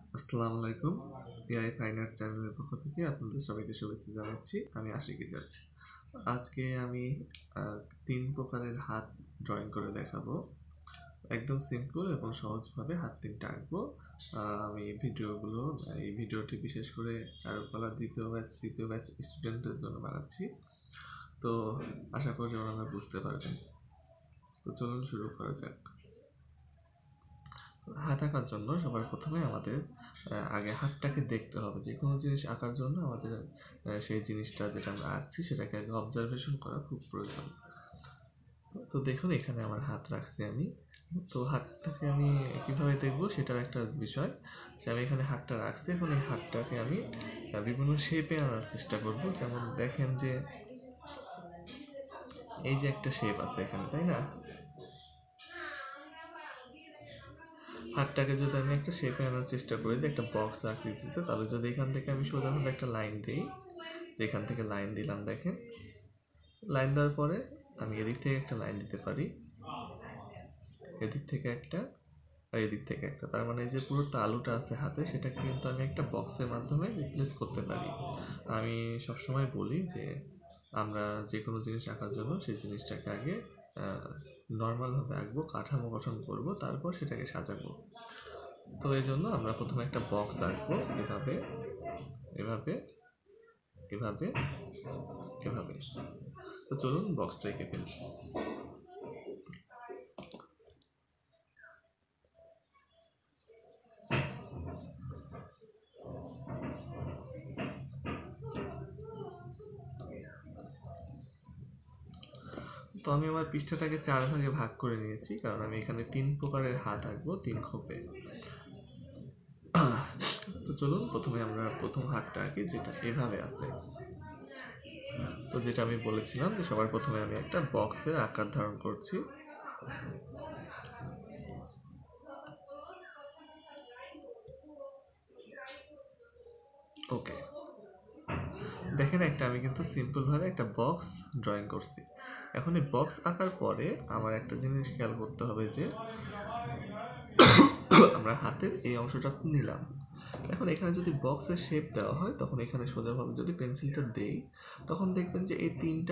আসসালামু আলাইকুম। AI fine art চ্যানেলের পক্ষ থেকে আপনাদের সবাইকে শুভেচ্ছা জানাচ্ছি। আমি আশিক ইজাজ। আজকে আমি 3 প্রকারের হাত ড্রয়িং করে দেখাবো। একদম সিম্পল এবং সহজভাবে হাত 3টা আঁকবো। আমি এই ভিডিওটি বিশেষ করে চারুকলা দ্বিতীয় ব্যাচ স্টুডেন্টদের জন্য বানাচ্ছি। তো আশা করি ওনারা বুঝতে পারবেন। তো চলুন শুরু করা যাক। হাত আঁকার জন্য সবার প্রথমে আমাদের আগে হাতটাকে দেখতে হবে। যে কোনো জিনিস আঁকার জন্য আমাদের সেই জিনিসটা যেটা আমরা আঁকছি সেটাকে আগে অবজারভেশন করা খুব প্রয়োজন। তো দেখুন এখানে আমার হাত রাখছি আমি। তো হাতটাকে আমি কীভাবে দেখবো সেটার একটা বিষয় যে আমি এখানে হাতটা রাখছি। এখন এই হাতটাকে আমি বিভিন্ন শেপে আনার চেষ্টা করব। যেমন দেখেন যে এই যে একটা শেপ আছে এখানে, তাই না? হাতটাকে যদি আমি একটা শেপে আনার চেষ্টা করি, একটা বক্স আকৃতিতে, তাহলে যদি এখান থেকে আমি সোজাভাবে একটা লাইন দিই, যেখান থেকে লাইন দিলাম, দেখেন লাইন দেওয়ার পরে আমি এদিক থেকে একটা লাইন দিতে পারি, এদিক থেকে একটা আর এদিক থেকে একটা। তার মানে যে পুরো তালুটা আছে হাতে সেটাকে কিন্তু আমি একটা বক্সের মাধ্যমে রিপ্লেস করতে পারি। আমি সবসময় বলি যে আমরা যে কোনো জিনিস আঁকার জন্য সেই জিনিসটাকে আগে নর্মালভাবে আঁকবো, কাঠামো গঠন করবো, তারপর সেটাকে সাজাবো। তো এই জন্য আমরা প্রথমে একটা বক্স আঁকবো, এভাবে এভাবে এভাবে এভাবে। তো চলুন বক্সটা এঁকে ফেলি। তো আমি আমার পৃষ্ঠাটাকে 4 ভাগে ভাগ করে নিয়েছি, কারণ আমি এখানে 3 প্রকারের হাত আঁকবো 3 খোপে। তো চলুন প্রথমে আমরা প্রথম হাতটা আঁকি, যেটা এভাবে আছে। তো যেটা আমি বলেছিলাম যে সবার প্রথমে আমি একটা বক্সের আকার ধারণ করছি। ওকে, দেখেন আমি কিন্তু সিম্পলভাবে একটা বক্স ড্রয়িং করছি। এখন এই বক্স আঁকার পরে আমার একটা জিনিস খেয়াল করতে হবে যে আমরা হাতের এই অংশটা নিলাম। এখন এখানে যদি বক্সের শেপ দেওয়া হয়, তখন এখানে সোজাভাবে যদি পেন্সিলটা দেই, তখন দেখবেন যে এই 3টা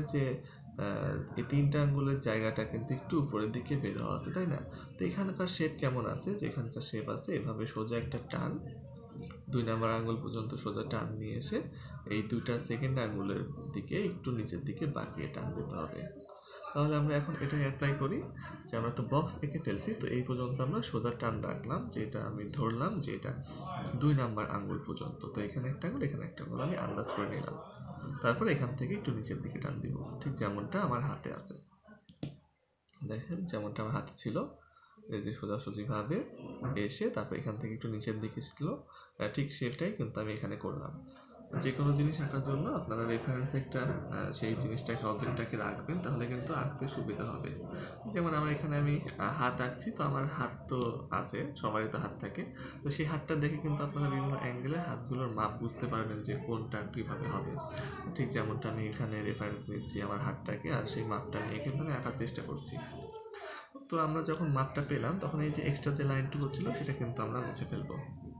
আঙ্গুলের জায়গাটা কিন্তু একটু উপরের দিকে বের হওয়া আছে, তাই না? তো এখানকার শেপ কেমন আছে, যে এখানকার শেপ আছে এভাবে সোজা একটা টান, 2 নম্বর আঙ্গুল পর্যন্ত সোজা টান নিয়ে এসে এই 2টা সেকেন্ড আঙ্গুলের দিকে একটু নিচের দিকে বাঁকিয়ে টান দিতে হবে। তাহলে আমরা এখন এটাই অ্যাপ্লাই করি যে আমরা তো বক্স এঁকে ফেলছি, তো এই পর্যন্ত আমরা সোজা টান রাখলাম, যেটা আমি ধরলাম যে এটা 2 নম্বর আঙ্গুল পর্যন্ত। তো এখানে একটা আঙ্গুল, এখানে একটা আঙ্গুল আমি আন্দাজ করে নিলাম। তারপর এখান থেকে একটু নিচের দিকে টান দিব, ঠিক যেমনটা আমার হাতে আছে। দেখেন যেমনটা আমার হাতে ছিল, এই যে সোজাসুজিভাবে এসে তারপর এখান থেকে একটু নিচের দিকে ছিল, ঠিক সেটাই কিন্তু আমি এখানে করলাম। যে কোনো জিনিস আঁকার জন্য আপনারা রেফারেন্স একটা সেই জিনিসটাকে অবজেক্টটাকে রাখবেন, তাহলে কিন্তু আঁকতে সুবিধা হবে। যেমন আমার এখানে আমি হাত আঁকছি, তো আমার হাত তো আছে, সবারই তো হাত থাকে। তো সেই হাতটা দেখে কিন্তু আপনারা বিভিন্ন অ্যাঙ্গেলে হাতগুলোর মাপ বুঝতে পারবেন যে কোনটা কীভাবে হবে। ঠিক যেমনটা আমি এখানে রেফারেন্স নিচ্ছি আমার হাতটাকে, আর সেই মাপটা নিয়ে কিন্তু আমি আঁকার চেষ্টা করছি। তো আমরা যখন মাপটা পেলাম, তখন এই যে এক্সট্রা যে লাইনটুকু ছিল সেটা কিন্তু আমরা মুছে ফেলবো।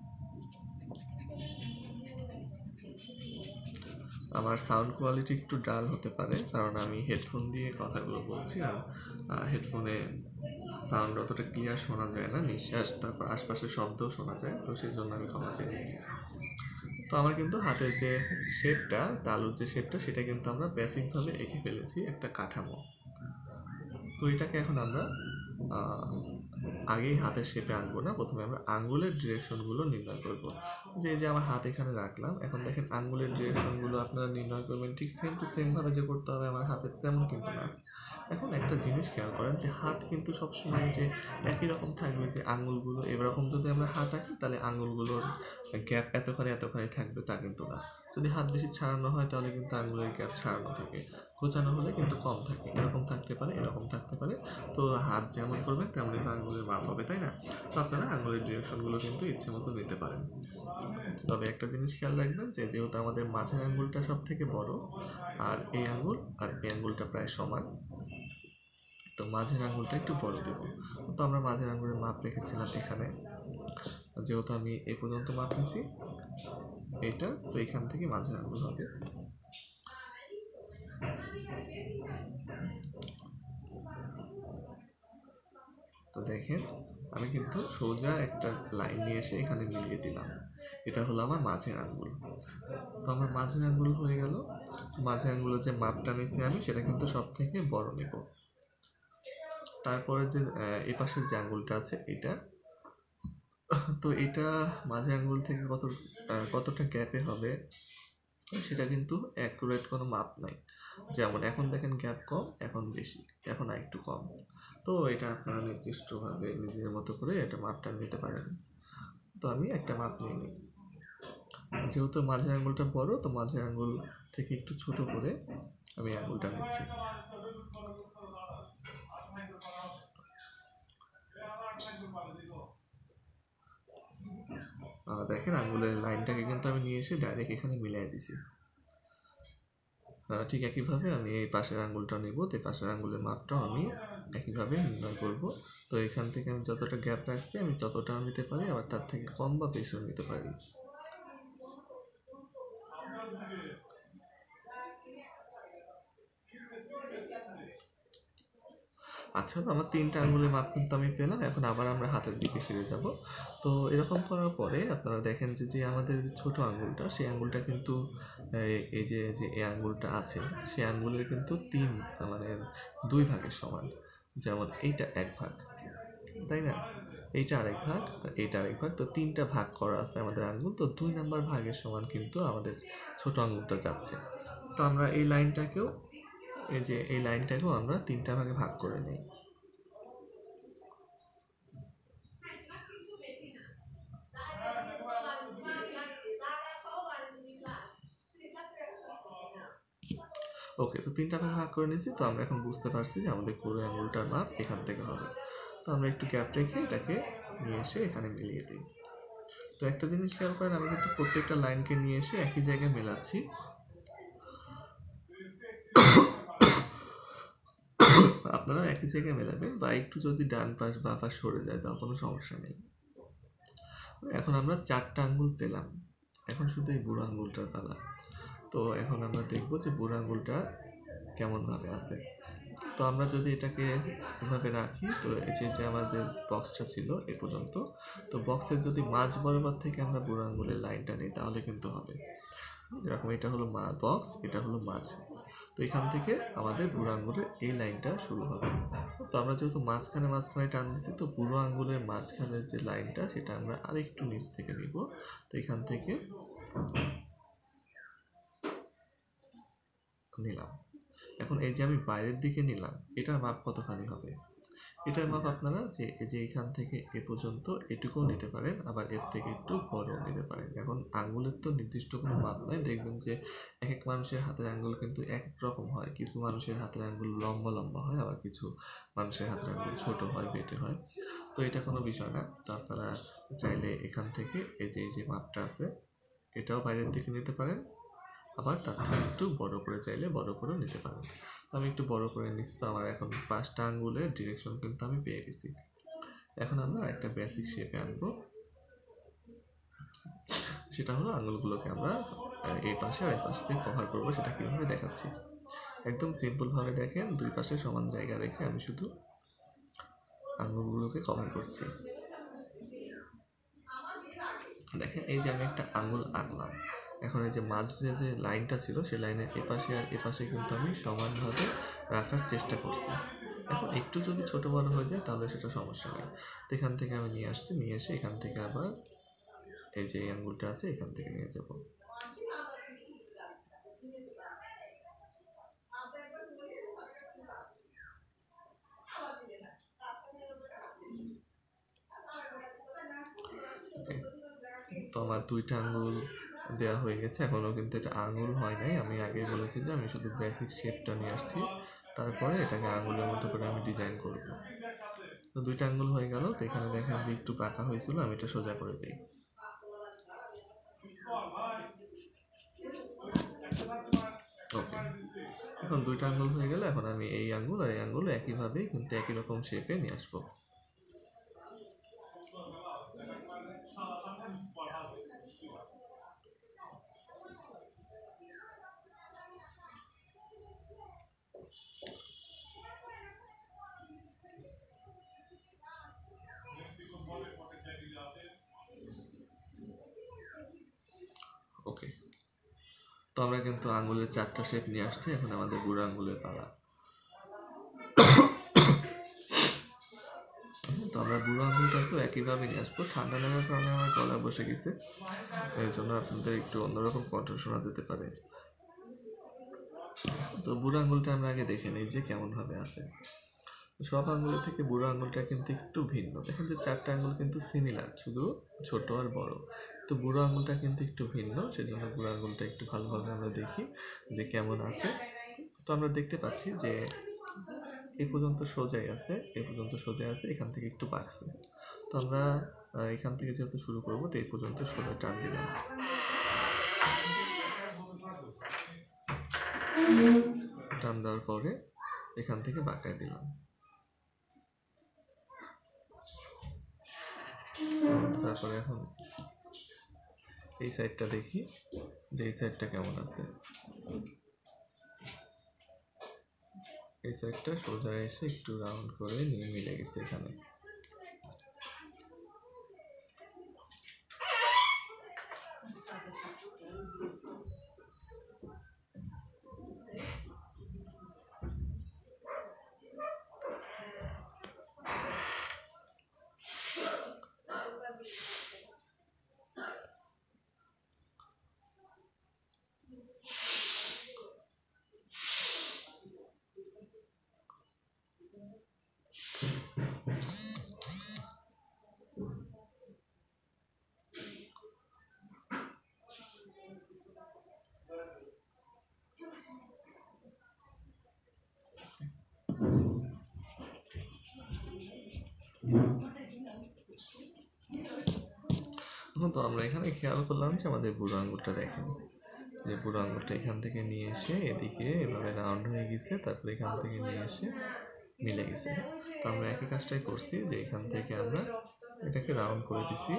আমার সাউন্ড কোয়ালিটি একটু ডাল হতে পারে, কারণ আমি হেডফোন দিয়ে কথাগুলো বলছি, আর হেডফোনে সাউন্ড অতটা ক্লিয়ার শোনা যায় না, নিঃশ্বাস তারপর আশপাশের শব্দও শোনা যায়, তো সেই জন্য আমি ক্ষমা চেয়ে নিচ্ছি। তো আমার কিন্তু হাতের যে শেপটা, তালুর যে শেপটা, সেটা কিন্তু আমরা বেসিকভাবে এঁকে ফেলেছি একটা কাঠামো। তো এটাকে এখন আমরা আগেই হাতের শেপে আনবো না, প্রথমে আমরা আঙ্গুলের ডিরেকশনগুলো নির্ণয় করব। যে আমার হাত এখানে রাখলাম, এখন দেখেন আঙ্গুলের ডিরেকশনগুলো আপনারা নির্ণয় করবেন ঠিক সেম টু সেমভাবে যে করতে হবে আমার হাতের, তেমন কিন্তু না। এখন একটা জিনিস খেয়াল করেন যে হাত কিন্তু সবসময় যে একই রকম থাকবে, যে আঙ্গুলগুলো এরকম যদি আমরা হাত আঁকি তাহলে আঙ্গুলগুলোর গ্যাপ এতখানি থাকবে, তা কিন্তু না। যদি হাত বেশি ছাড়ানো হয় তাহলে কিন্তু আঙ্গুলের গ্যাপ ছাড়ানো থাকে, গোছানো হলে কিন্তু কম থাকে, এরকম থাকতে পারে, এরকম থাকতে পারে। তো হাত যেমন করবেন তেমনই তো আঙ্গুলের মাপ হবে, তাই না? তো আপনারা আঙ্গুলের ডিরেকশনগুলো কিন্তু ইচ্ছে মতো নিতে পারেন। তবে একটা জিনিস খেয়াল রাখবেন যে যেহেতু আমাদের মাঝের আঙ্গুলটা সব থেকে বড়, আর এই আঙ্গুলটা প্রায় সমান, তো মাঝের আঙ্গুলটা একটু বড় দেব। তো আমরা মাঝের আঙ্গুলের মাপ রেখেছিলাম এখানে। যেহেতু আমি এ পর্যন্ত মাপতেছি এটা, তো এখান থেকে মাঝের আঙ্গুল হবে। তো দেখেন আমি কিন্তু সোজা একটা লাইন নিয়ে এসে এখানে মিলিয়ে দিলাম, এটা হলো আমার মাঝের আঙ্গুল। তো আমার মাঝের আঙ্গুল হয়ে গেল। মাঝের আঙ্গুলের যে মাপটা নিয়েছি আমি সেটা কিন্তু সব থেকে বড় নেব। তারপরে যে এ পাশের যে আঙ্গুলটা আছে এটা, তো এটা মাঝের আঙ্গুল থেকে কতটা গ্যাপে হবে সেটা কিন্তু অ্যাকুরেট কোনো মাপ নাই। যেমন এখন দেখেন গ্যাপ কম, এখন বেশি, এখন আরেকটু কম। তো এটা আপনারা নির্দিষ্টভাবে নিজের মতো করে এটা মাপটা নিতে পারেন। তো আমি একটা মাপ নিয়ে নিই। যেহেতু মাঝের আঙ্গুলটা বড়, তো মাঝের আঙ্গুল থেকে একটু ছোট করে আমি আঙ্গুলটা নিচ্ছি। দেখেন আঙ্গুলের লাইনটাকে কিন্তু আমি নিয়ে এসে ডাইরেক্ট এখানে মিলাই দিছি। ঠিক একইভাবে আমি এই পাশের আঙ্গুলটা নেব, তো পাশের আঙ্গুলের মাপটাও আমি একইভাবে নির্ণয় করব। তো এখান থেকে আমি যতটা গ্যাপ রাখছি আমি ততটাও নিতে পারি, আবার তার থেকে কম বা বেশিও নিতে পারি। আচ্ছা, তো আমার 3টা আঙ্গুলের মাপ কিন্তু আমি পেলাম। এখন আবার আমরা হাতের দিকে ফিরে যাব। তো এরকম করার পরে আপনারা দেখেন যে আমাদের ছোট আঙ্গুলটা, সেই আঙ্গুলটা কিন্তু এই যে এই আঙ্গুলটা আছে, সেই আঙ্গুলের কিন্তু 2 ভাগের সমান। যেমন এইটা 1 ভাগ, তাই না? এইটা আরেক ভাগ আর এইটা আরেক ভাগ। তো 3টা ভাগ করা আছে আমাদের আঙ্গুল। তো 2 নাম্বার ভাগের সমান কিন্তু আমাদের ছোট আঙ্গুলটা যাচ্ছে। তো আমরা এই লাইনটাকেও আমরা 3টা ভাগে ভাগ করে নিই। ওকে, তো 3টা ভাগে ভাগ করে নিয়েছি। তো আমরা এখন বুঝতে পারছি যে আমাদের কুড়ি আঙুলটার মাপ এখান থেকে হবে। তো আমরা একটু গ্যাপ রেখে এটাকে নিয়ে এসে এখানে মিলিয়ে দিই। তো একটা জিনিস খেয়াল করেন, আমি কিন্তু প্রত্যেকটা লাইনকে নিয়ে এসে একই জায়গায় মেলাচ্ছি। আপনারা একই জায়গায় মেলাবেন, বা একটু যদি ডান পাশ বা পাশ সরে যায় তাও কোনো সমস্যা নেই। এখন আমরা 4টা আঙ্গুল পেলাম, এখন শুধু এই বুড়ো আঙ্গুলটার পালা। তো এখন আমরা দেখব যে বুড়ো আঙ্গুলটা কেমনভাবে আছে। তো আমরা যদি এটাকে এভাবে রাখি, তো এই যে আমাদের বক্সটা ছিল এ পর্যন্ত, তো বক্সের যদি মাঝ বরাবর থেকে আমরা বুড়ো আঙ্গুলের লাইনটা নিই তাহলে কিন্তু হবে এরকম। এটা হলো বক্স, এটা হলো মাঝ। তো এখান থেকে আমাদের বুড়ো আঙ্গুলের এই লাইনটা শুরু হবে। তো আমরা যেহেতু মাঝখানে টান দিচ্ছি, তো বুড়ো আঙ্গুলের মাঝখানের যে লাইনটা সেটা আমরা আরেকটু নিচ থেকে নিব। তো এখান থেকে নিলাম। এখন এই যে আমি বাইরের দিকে নিলাম, এটার মাপ কতখানি হবে? এটার মাপ আপনারা যে এখান থেকে এ পর্যন্ত এটুকুও নিতে পারেন, আবার এর থেকে একটু বড় নিতে পারেন। এখন আঙ্গুলের তো নির্দিষ্ট কোনো মাপ নাই। দেখবেন যে এক এক মানুষের হাতের আঙ্গুল কিন্তু এক এক রকম হয়। কিছু মানুষের হাতের আঙ্গুল লম্বা লম্বা হয়, আবার কিছু মানুষের হাতের আঙ্গুল ছোট হয়, বেটে হয়। তো এটা কোনো বিষয় না। তো আপনারা চাইলে এখান থেকে এই যে মাপটা আছে এটাও বাইরের দিকে নিতে পারেন, আবার তার থেকে একটু বড় করে চাইলে বড় করেও নিতে পারেন। আমি একটু বড় করে নিচ্ছি। তো আমার এখন 5টা আঙ্গুলের ডিরেকশন কিন্তু আমি পেয়ে গেছি। এখন আমরা একটা বেসিক শেপে আনবো, সেটা হলো আঙ্গুলগুলোকে আমরা এই পাশে আর এই পাশে দিয়ে কভার করবো। সেটা কীভাবে দেখাচ্ছি, একদম সিম্পলভাবে দেখেন, 2 পাশে সমান জায়গা রেখে আমি শুধু আঙ্গুলগুলোকে কভার করছি। দেখেন এই যে আমি একটা আঙ্গুল আঁকলাম, এখন এই যে মাঝে যে লাইনটা ছিল সেই লাইনের এপাশে আর এপাশে কিন্তু আমি সমানভাবে রাখার চেষ্টা করছি। এখন একটু যদি ছোট বড় হয়ে যায় তাহলে সেটা সমস্যা নেই। তো এখান থেকে আমি নিয়ে আসছি, নিয়ে এসে এখান থেকে আবার এই যে এই আঙ্গুলটা আছে এখান থেকে নিয়ে যাব। তো আমার 2টা আঙ্গুল দেওয়া হয়ে গেছে। এখনও কিন্তু এটা আঙ্গুল হয় নাই। আমি আগে বলেছি যে আমি শুধু বেসিক শেপটা নিয়ে আসছি, তারপরে এটাকে আঙ্গুলের মতো করে আমি ডিজাইন করব। তো 2টা আঙ্গুল হয়ে গেল। তো এখানে দেখেন যে একটু বাঁকা হয়েছিল, আমি এটা সোজা করে দিই। ওকে, এখন 2টা আঙ্গুল হয়ে গেলে এখন আমি এই আঙ্গুল আর এই আঙ্গুল একইভাবেই কিন্তু একই রকম শেপে নিয়ে আসবো। তো আমরা কিন্তু আঙ্গুলের 4টা শেপ নিয়ে আসছি, এখন আমাদের বুড়ো আঙ্গুলের পালা। তো আমরা বুড়ো আঙ্গুলটাকেও একইভাবে নিয়ে আসবো। ঠান্ডা লাগার কারণে আমার গলা বসে গেছে, এর জন্য আপনাদের একটু অন্যরকম কণ্ঠ শোনা যেতে পারে। তো বুড়ো আঙ্গুলটা আমরা আগে দেখে নিই যে কেমনভাবে আছে। সব আঙ্গুলের থেকে বুড়ো আঙ্গুলটা কিন্তু একটু ভিন্ন। দেখেন যে 4টা আঙ্গুল কিন্তু সিমিলার, শুধু ছোট আর বড়। তো বুড়ো আঙ্গুলটা কিন্তু একটু ভিন্ন, সেজন্য বুড়ো আঙ্গুলটা একটু ভালোভাবে আমরা দেখি যে কেমন আছে। তো আমরা দেখতে পাচ্ছি যে এই পর্যন্ত সোজাই আছে, এই পর্যন্ত সোজাই আছে, এখান থেকে একটু বাড়ছে। তো আমরা এখান থেকে যেহেতু শুরু করবো, তো এই পর্যন্ত সোজা টান দিলাম। টান দেওয়ার পরে এখান থেকে বাঁকায় দিলাম। তারপরে এখন এই সাইডটা দেখি যে এই সাইডটা কেমন আছে। এই সাইডটা সোজা এসে একটু রাউন্ড করে নিয়ে মিলে গেছে এখানে। এখন তো আমরা এখানে খেয়াল করলাম যে আমাদের বুড়ো আঙ্গুলটা দেখেন, যে বুড়ো আঙ্গুলটা এখান থেকে নিয়ে এসে এদিকে এভাবে রাউন্ড হয়ে গেছে, তারপরে এখান থেকে নিয়ে এসে মিলে গেছে। তো আমরা একই কাজটাই করছি, যে এখান থেকে আমরা এটাকে রাউন্ড করে দিছি,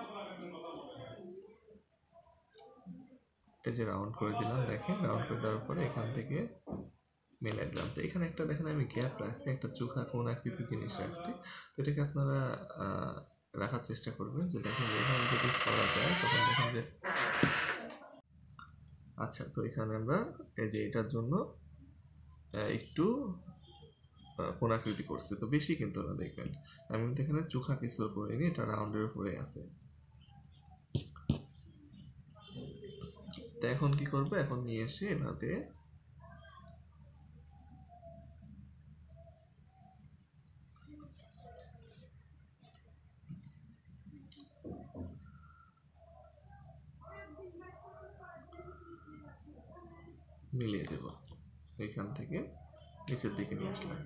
এই যে রাউন্ড করে দিলাম। দেখেন রাউন্ড করে দেওয়ার পরে এখান থেকে মিলাই দিলাম। তো এখানে একটা দেখেন আমি গ্যাপ রাখছি, একটা চোখা কোন আকৃতি জিনিস রাখছি। তো এটাকে আপনারা রাখার চেষ্টা করবেন, যে দেখেন এখানে যদি করা যায় তখন দেখেন যে আচ্ছা। তো এখানে আমরা এই যে এটার জন্য একটু কোণাকৃতি করছি, তো বেশি কিন্তু না। দেখবেন আমি কিন্তু এখানে চোখা কিছু করিনি, এটা রাউন্ডের উপরে আছে। তো এখন কি করবো, এখন নিয়ে এসে এভাবে মিলিয়ে দেব, এখান থেকে নিচের দিকে নিয়ে আসলাম।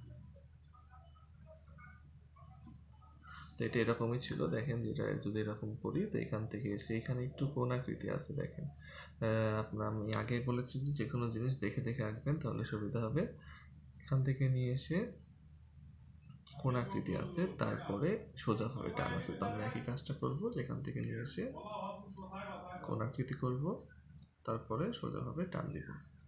তো এটা এরকমই ছিল। দেখেন যেটা যদি এরকম করি, তো এখান থেকে এসে এখানে একটু কোণাকৃতি আছে। দেখেন আমি আগে বলেছি যে কোনো জিনিস দেখে দেখে আঁকবেন, তাহলে সুবিধা হবে। এখান থেকে নিয়ে এসে কোণাকৃতি আছে, তারপরে সোজাভাবে টান আছে। তো আমরা একই কাজটা করবো, যেখান থেকে নিয়ে এসে কোণাকৃতি করব, তারপরে সোজাভাবে টান দিব।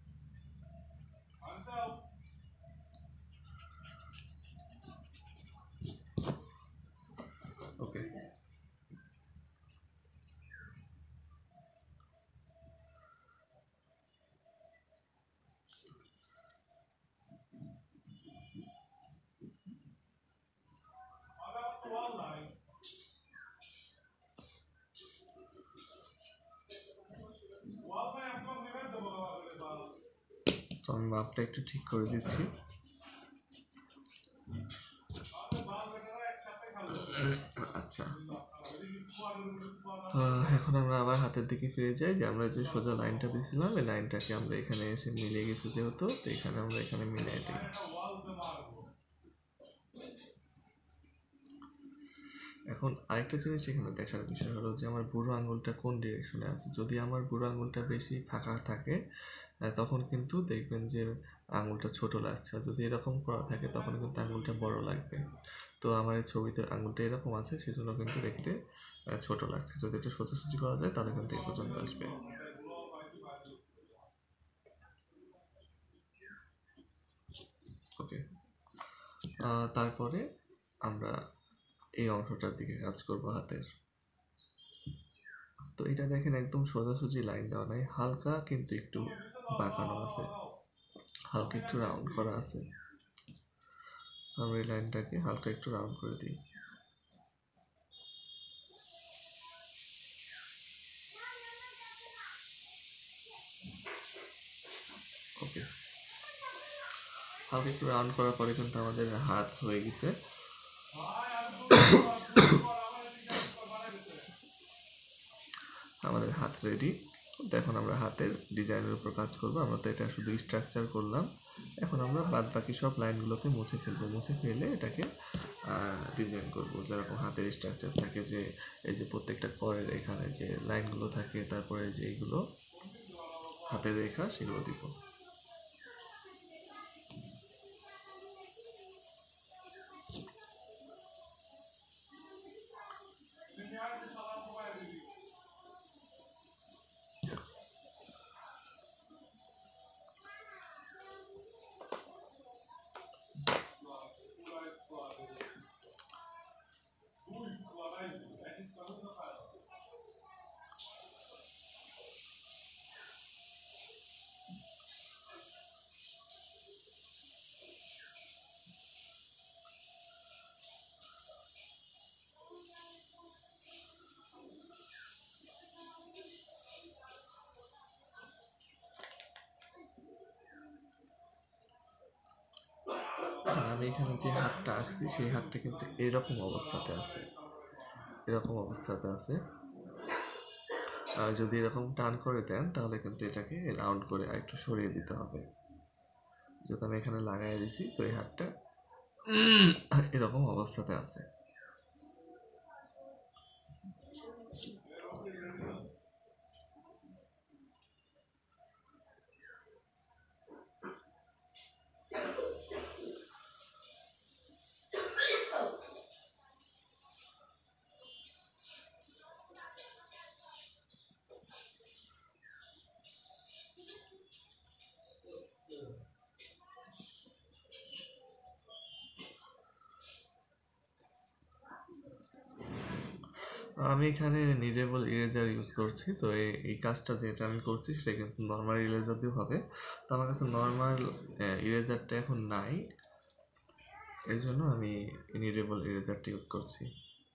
ওকে, তো আমি মাপটা একটু ঠিক করে দিচ্ছি। আচ্ছা, এখন আমরা আবার হাতের দিকে ফিরে যাই, যে আমরা যে সোজা লাইনটা দিয়েছিলাম, এই লাইনটাকে আমরা এখানে এসে মিলে গেছে যেহেতু, তো এখানে আমরা এখানে মিলাই দিই। এখন আরেকটা জিনিস এখানে দেখার বিষয় হলো যে আমার বুড়ো আঙুলটা কোন ডিরেকশনে আছে। যদি আমার বুড়ো আঙুলটা বেশি ফাঁকা থাকে, তখন কিন্তু দেখবেন যে আঙুলটা ছোট লাগছে, আর যদি এরকম করা থাকে তখন কিন্তু আঙুলটা বড় লাগবে। তো আমার এই ছবিতে আঙুলটা এরকম আছে, সেজন্য কিন্তু দেখতে ছোট লাগছে। যদি এটা সোজাসুজি করা যায় তাহলে কিন্তু এই পর্যন্ত আসবে। ওকে, তারপরে আমরা এই অংশটার দিকে কাজ করব হাতের। তো এটা দেখেন একদম সোজাসুজি লাইন দেওয়া নাই, হালকা কিন্তু একটু বাঁকানো আছে, হালকা একটু রাউন্ড করা আছে। আমরা এই লাইনটাকে হালকা একটু রাউন্ড করে দিই। ওকে, হালকা একটু রাউন্ড করার পরে কিন্তু আমাদের হাত হয়ে গেছে। আমাদের হাত রেডি। তো এখন আমরা হাতের ডিজাইনের উপর কাজ করবো। আমরা তো এটা শুধু স্ট্রাকচার করলাম, এখন আমরা বাদ বাকি সব লাইনগুলোকে মুছে ফেলবো। মুছে ফেলে এটাকে ডিজাইন করবো, যেরকম হাতের স্ট্রাকচার থাকে, যে এই যে প্রত্যেকটা করের এখানে যে লাইনগুলো থাকে, তারপরে যে এইগুলো হাতের রেখা, সেগুলো দিব। আমি এখানে যে হাতটা আঁকছি সেই হাতটা কিন্তু এরকম অবস্থাতে আছে, এরকম অবস্থাতে আছে। আর যদি এরকম টার্ন করে দেন তাহলে কিন্তু এটাকে রাউন্ড করে একটু সরিয়ে দিতে হবে। যেহেতু আমি এখানে লাগাই দিছি, তো এই হাতটা এরকম অবস্থাতে আছে। আমি এখানে নিডেবল ইরেজার ইউজ করছি। তো এই কাজটা যেটা আমি করছি সেটা কিন্তু নর্মাল ইরেজার দিয়ে হবে। তো আমার কাছে নর্মাল ইরেজারটা এখন নাই, এই জন্য আমি নিডেবল ইরেজারটা ইউজ করছি।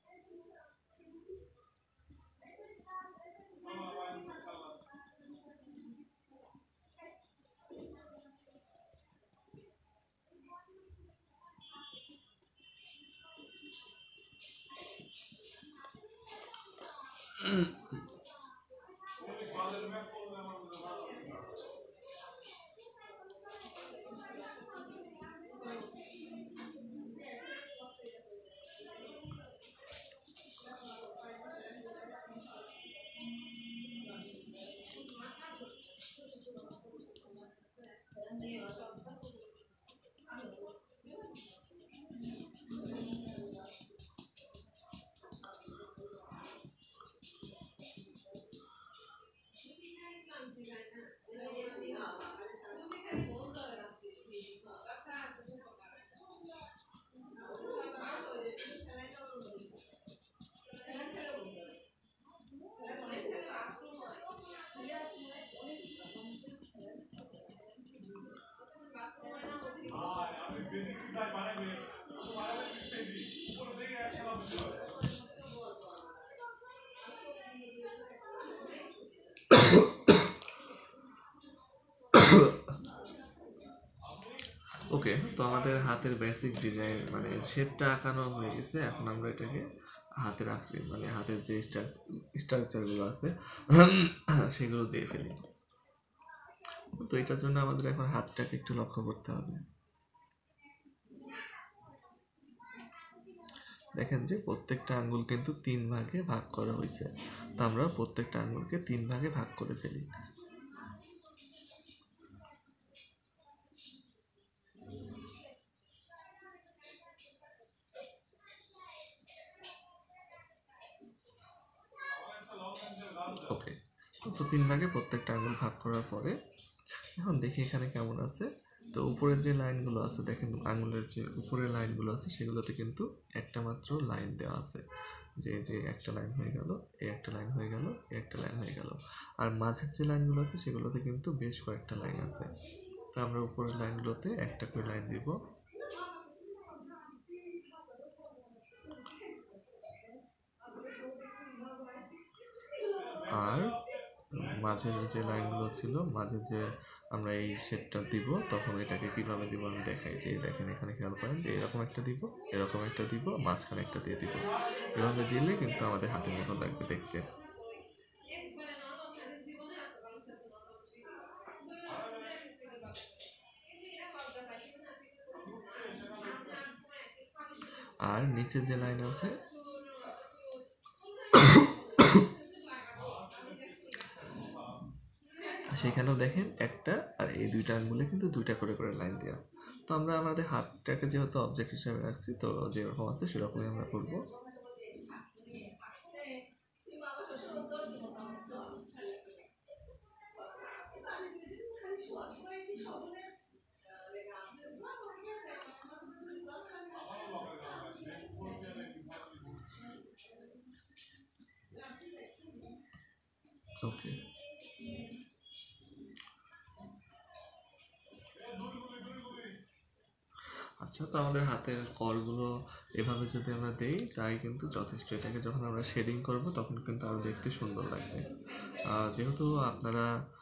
ওকে, তো আমাদের হাতের বেসিক ডিজাইন মানে শেপটা আঁকানো হয়ে গেছে। এখন আমরা এটাকে হাতের আকৃতি মানে হাতের যে স্ট্রাকচারগুলো আছে সেগুলো দিয়ে ফেলি। তো এটার জন্য আমাদের এখন হাতটাকে একটু লক্ষ্য করতে হবে। দেখেন যে প্রত্যেকটা আঙ্গুল কিন্তু 3 ভাগে ভাগ করা হয়েছে। তো আমরা প্রত্যেকটা আঙ্গুলকে 3 ভাগে ভাগ করে ফেলি। ওকে, তো 3 ভাগে প্রত্যেকটা আঙ্গুল ভাগ করার পরে এখন দেখি এখানে কেমন আছে। তো উপরের যে লাইনগুলো আছে, দেখেন আঙ্গুলের যে উপরের লাইনগুলো আছে সেগুলোতে কিন্তু একটা মাত্র লাইন দেওয়া আছে, যে যে একটা লাইন হয়ে গেল, এই একটা লাইন হয়ে গেল, এই একটা লাইন হয়ে গেল। আর মাঝের যে লাইনগুলো আছে সেগুলোতে কিন্তু বেশ কয়েকটা লাইন আছে। তো আমরা উপরের লাইনগুলোতে একটা করে লাইন দিব। আর মাঝের যে লাইনগুলো ছিল, মাঝে যে আমরা এই শেপটা দিব, তখন এটাকে কিভাবে দিব আমি দেখাই। যে দেখেন এখানে খেয়াল করেন যে এরকম একটা দিব, এরকম একটা দিব, মাঝখানে একটা দিয়ে দিব। এভাবে দিলে কিন্তু আমাদের হাতের মতো লাগবে দেখতে। আর নিচে যে লাইন আছে সেখানেও দেখেন একটা, আর এই দুইটা আঙ্গুলে কিন্তু দুইটা করে করে লাইন দেওয়া। তো আমরা আমাদের হাতটাকে যেহেতু অবজেক্ট হিসাবে রাখছি, তো যেরকম আছে সেরকমই আমরা করবো। ওকে, আচ্ছা। তো আমাদের হাতের কলগুলো এভাবে যদি আমরা দেই তাই কিন্তু যথেষ্ট। এটাকে যখন আমরা শেডিং করব তখন কিন্তু আরও দেখতে সুন্দর লাগবে। যেহেতু আপনারা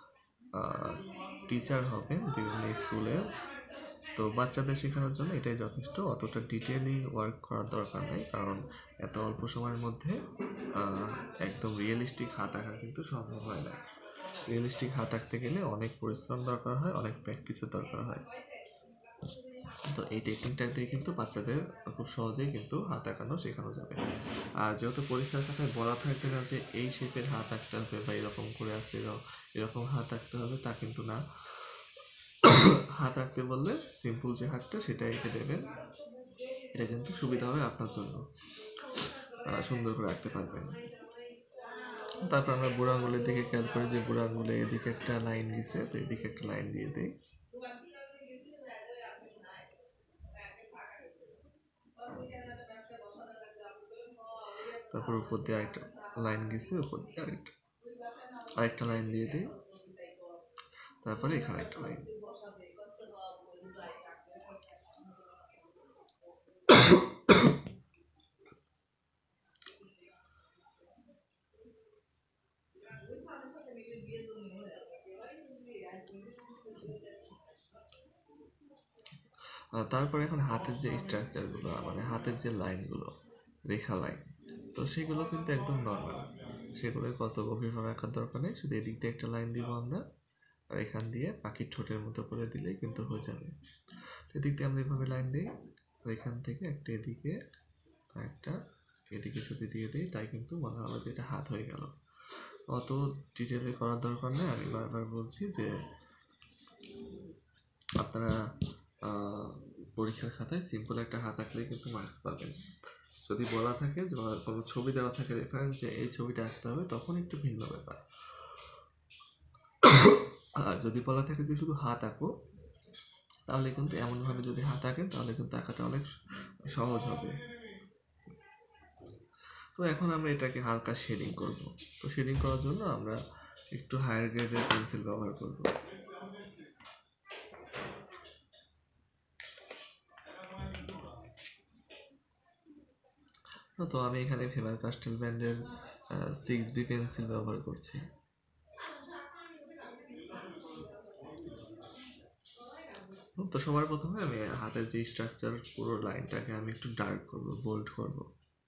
টিচার হবেন বিভিন্ন স্কুলে, তো বাচ্চাদের শেখানোর জন্য এটাই যথেষ্ট। অতটা ডিটেইলিং ওয়ার্ক করার দরকার নেই, কারণ এত অল্প সময়ের মধ্যে একদম রিয়েলিস্টিক হাত আঁকা কিন্তু সম্ভব হয় না। রিয়েলিস্টিক হাত আঁকতে গেলে অনেক পরিশ্রম দরকার হয়, অনেক প্র্যাকটিসের দরকার হয়। তো এই টেকনিকটা দিয়ে কিন্তু বাচ্চাদের খুব সহজেই কিন্তু হাত আঁকানো শেখানো যাবে। আর যেহেতু পরীক্ষার খাতায় বলা থাকবে না যে এই শেপের হাত আঁকতে হবে বা এরকম করে আসছে এরকম হাত আঁকতে হবে, তা কিন্তু না। হাত আঁকতে বললে সিম্পল যে হাতটা সেটা এঁকে দেবেন। এটা কিন্তু সুবিধা হবে আপনার জন্য, সুন্দর করে আঁকতে পারবেন। তারপর আমরা বুড়ো আঙুলের দিকে খেয়াল করি যে বুড়ো আঙুলে এদিকে একটা লাইন দিছে, তো এদিকে একটা লাইন দিয়ে দিই। তারপর উপর দিয়ে আরেকটা লাইন গেছে, উপর দিয়ে আরেকটা লাইন দিয়ে দিই। তারপরে এখানে একটা লাইন। তারপরে এখন হাতের যে স্ট্রাকচারগুলো, মানে হাতের যে লাইনগুলো, রেখা লাইন, তো সেগুলো কিন্তু একদম নর্মাল। সেগুলো কত গভীরভাবে রাখার দরকার নেই, শুধু এদিক দিয়ে একটা লাইন দিব আমরা, আর এখান দিয়ে পাখির ঠোঁটের মতো করে দিলেই কিন্তু হয়ে যাবে। তো এদিক দিয়ে আমরা এভাবে লাইন দিই, আর এখান থেকে একটা এদিকে, একটা এদিকে যদি দিয়ে দিই, তাই কিন্তু মনে হবে যে এটা হাত হয়ে গেল। অত ডিটেলে করার দরকার নেই। আমি বারবার বলছি যে আপনারা পরীক্ষার খাতায় সিম্পল একটা হাত আঁকলেই কিন্তু মার্কস পাবেন। যদি বলা থাকে যে কোনো ছবি দেওয়া থাকে রেফারেন্স যে এই ছবিটা আঁকতে হবে, তখন একটু ভিন্ন ব্যাপার। আর যদি বলা থাকে যে শুধু হাত আঁকো, তাহলে কিন্তু এমনভাবে যদি হাত আঁকেন তাহলে কিন্তু আঁকাটা অনেক সহজ হবে। তো এখন আমরা এটাকে হালকা শেডিং করব। তো শেডিং করার জন্য আমরা একটু হায়ার গ্রেডের পেন্সিল ব্যবহার করব। তো আমি এখানে ফেবার কাস্টেল ব্র্যান্ডের 6B পেন্সিল ব্যবহার করছি। তো সবার প্রথমে আমি হাতের যে স্ট্রাকচার পুরো লাইনটাকে আমি একটু ডার্ক করব, বোল্ড করব।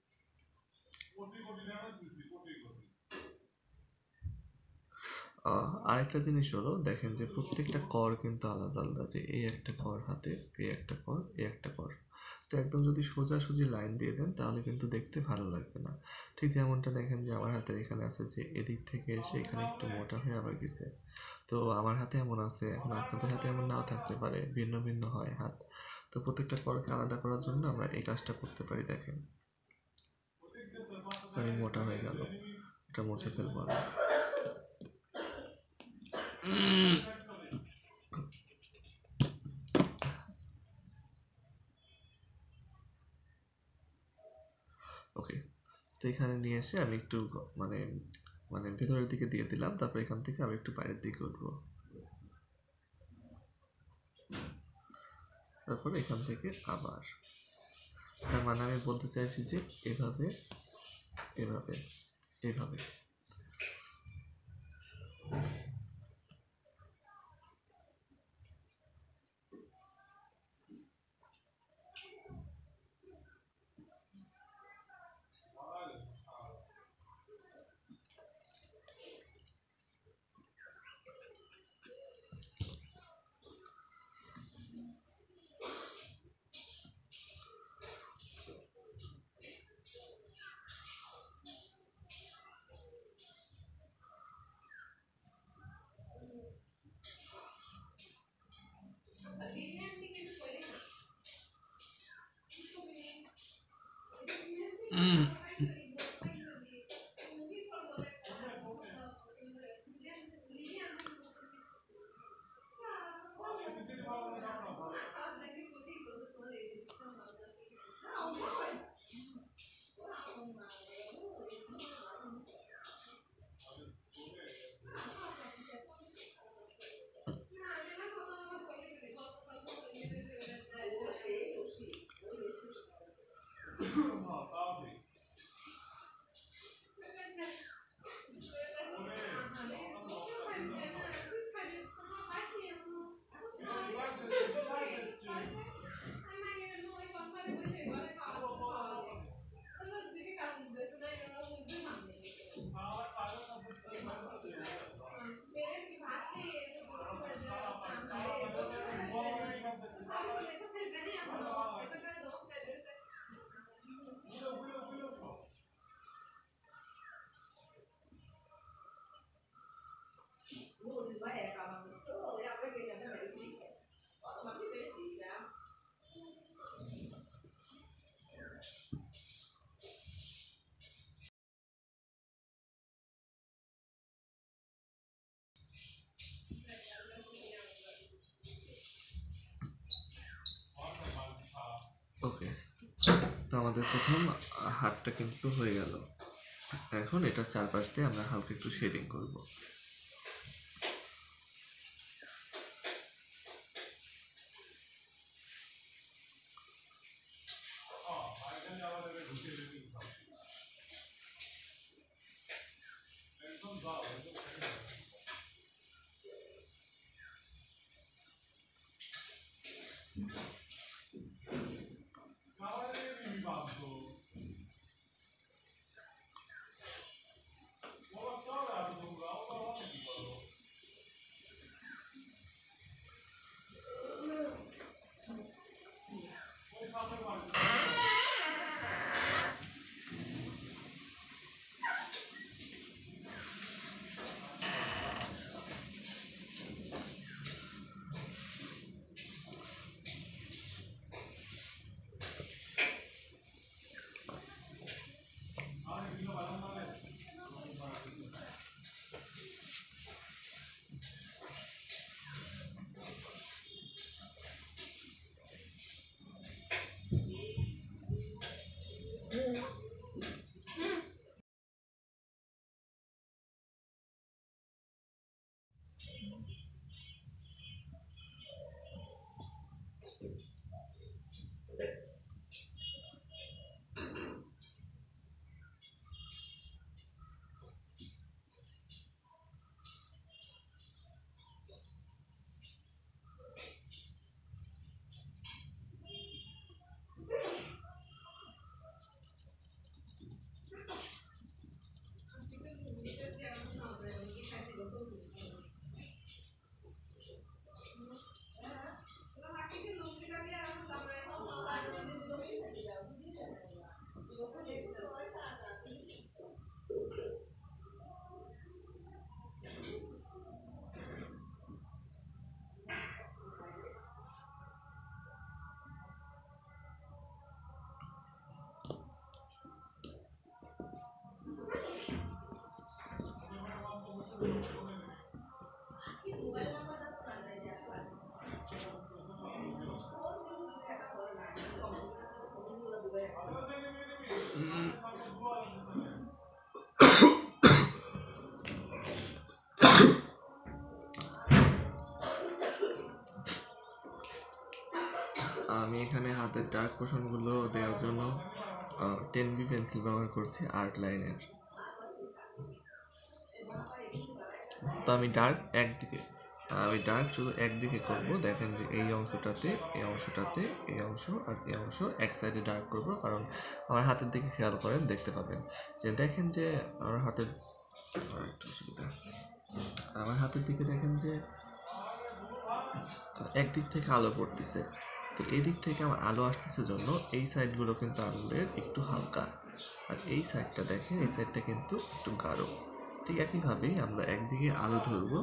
আরেকটা জিনিস হলো, দেখেন যে প্রত্যেকটা কর কিন্তু আলাদা আলাদা, যে এই একটা কর হাতে, এই একটা কর, এই একটা কর। তো একদম যদি সোজাসুজি লাইন দিয়ে দেন তাহলে কিন্তু দেখতে ভালো লাগবে না। ঠিক যেমনটা দেখেন যে আমার হাতের এখানে আছে যে এদিক থেকে এসে এখানে একটু মোটা হয়ে আবার গেছে। তো আমার হাতে এমন আছে, এখন আপনাদের হাতে এমন নাও থাকতে পারে, ভিন্ন ভিন্ন হয় হাত। তো প্রত্যেকটা করকে আলাদা করার জন্য আমরা এই কাজটা করতে পারি। দেখেন সরি, মোটা হয়ে গেল, এটা মুছে ফেলবো আমি। ওকে, তো এখানে নিয়ে এসে আমি একটু মানে মানে ভেতরের দিকে দিয়ে দিলাম, তারপর এখান থেকে আমি একটু বাইরের দিকে উঠবো, তারপর এখান থেকে আবার, তার মানে আমি বলতে চাইছি যে এভাবে এভাবে এভাবে। ওকে, তো আমাদের প্রথম হাতটা কিন্তু হয়ে গেল। এখন এটা চারপাশ দিয়ে আমরা হালকা একটু শেডিং করব। হাতের ডার্ক পোর্শনগুলো দেওয়ার জন্য 10B পেন্সিল ব্যবহার করছি আর্ট লাইনের। তো আমি ডার্ক শুধু একদিকে করব। দেখেন যে এই অংশটাতে, এই অংশটাতে, এই অংশ আর এই অংশ এক সাইডে ডার্ক করব, কারণ আমার হাতের দিকে খেয়াল করেন, দেখতে পাবেন যে দেখেন যে আমার হাতের একটু অসুবিধা, আমার হাতের দিকে দেখেন যে একদিক থেকে আলো পড়তেছে। তো এই দিক থেকে আমার আলো আসতেছে জন্য এই সাইডগুলো কিন্তু আঙুলের একটু হালকা, আর এই সাইডটা দেখেন, এই সাইডটা কিন্তু একটু গাঢ়। ঠিক একইভাবেই আমরা একদিকে আলো ধরবো,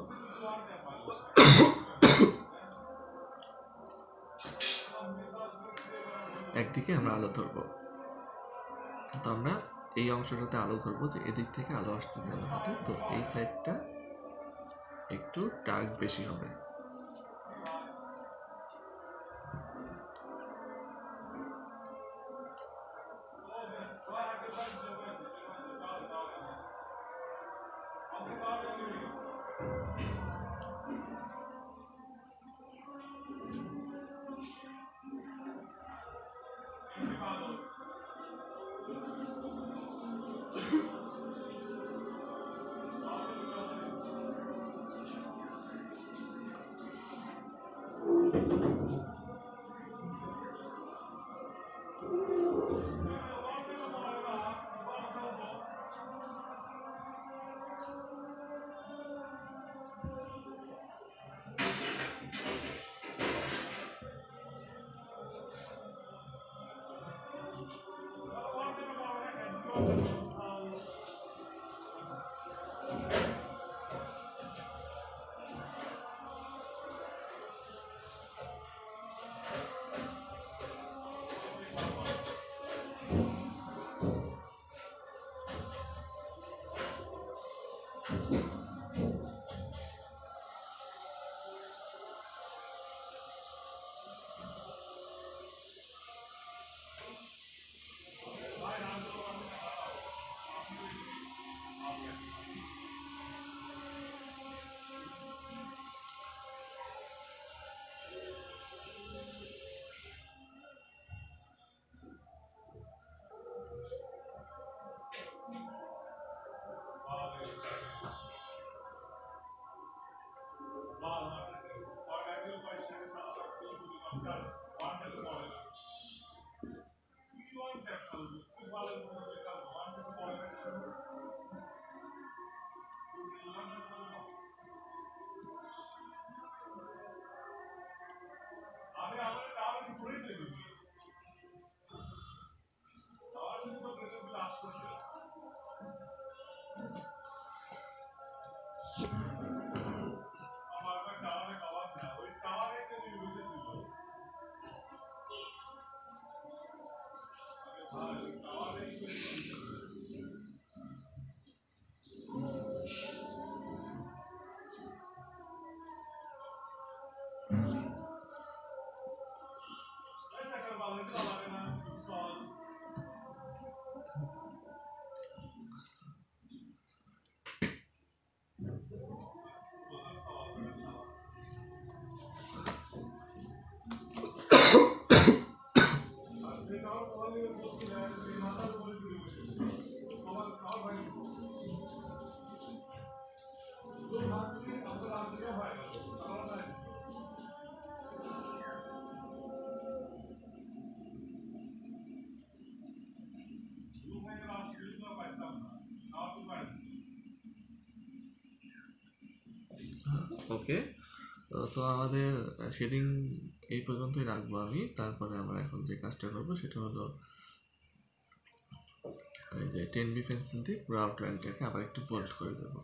একদিকে আমরা আলো ধরবো। তো আমরা এই অংশটাতে আলো ধরবো যে এদিক থেকে আলো আসতেছে আমার হাতে, তো এই সাইডটা একটু ডার্ক বেশি হবে। ওকে, তো আমাদের শেডিং এই পর্যন্তই রাখবো আমি। তারপরে আমরা এখন যে কাজটা করবো সেটা হলো এই যে 10B পেন্সিল দিয়ে পুরো আউটলাইনটাকে আবার একটু বোল্ড করে দেবো।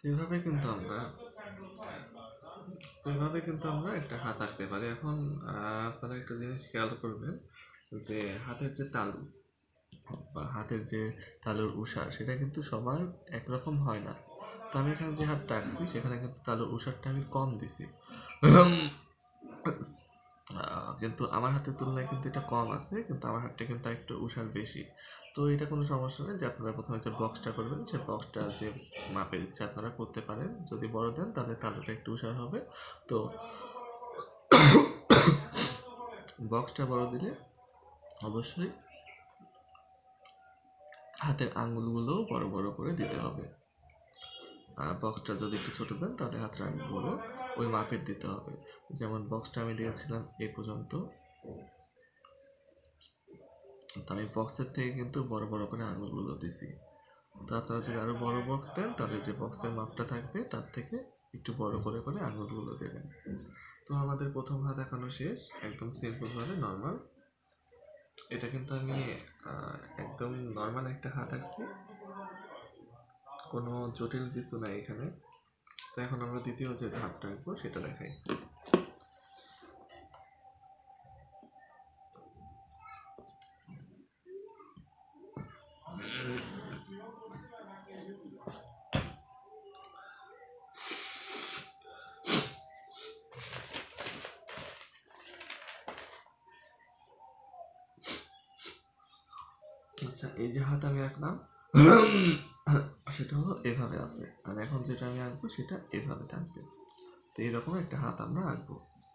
এভাবে কিন্তু আমরা একটা হাত আঁকতে পারি। এখন আপনারা একটা জিনিস খেয়াল করবেন যে হাতের যে তালু বা হাতের যে তালুর উষা সেটা কিন্তু সবার একরকম হয় না। তো আমি এখানে যে হাতটা আঁকছি সেখানে কিন্তু তালুর উষারটা আমি কম দিছি, কিন্তু আমার হাতের তুলনায় কিন্তু এটা কম আছে, কিন্তু আমার হাতটা কিন্তু একটু উষার বেশি। তো এটা কোনো সমস্যা নেই যে আপনারা প্রথমে যে বক্সটা করবেন সে বক্সটা যে মাপের ইচ্ছে আপনারা করতে পারেন। যদি বড় দেন তাহলে তালুটা একটু উষার হবে। তো বক্সটা বড় দিলে অবশ্যই হাতের আঙুলগুলোও বড় বড় করে দিতে হবে। আর বক্সটা যদি একটু ছোটো দেন তাহলে হাতের আঙুলগুলো ওই মাপের দিতে হবে। যেমন বক্সটা আমি দিয়েছিলাম এই পর্যন্ত, তো আমি বক্সের থেকে কিন্তু বড় বড় করে আঙুলগুলো দিছি। তো আপনারা যদি আরও বড় বক্স দেন তাহলে যে বক্সের মাপটা থাকবে তার থেকে একটু বড় করে করে আঙুলগুলো দেবেন। তো আমাদের প্রথম হাত এখনো শেষ, একদম সিম্পলভাবে নর্মাল। এটা কিন্তু আমি একদম নর্মাল একটা হাত আঁকছি, কোনো জটিল কিছু নাই এখানে। তো এখন আমরা দ্বিতীয় যে হাতটা আঁকবো সেটা দেখাই। আচ্ছা, এই যে হাত আমি আঁকলাম সেটা হলো এভাবে আছে, আর এখন যেটা আমি আঁকবো সেটা এভাবে থাকবে। তো এরকম একটা হাত আমরা আঁকবো।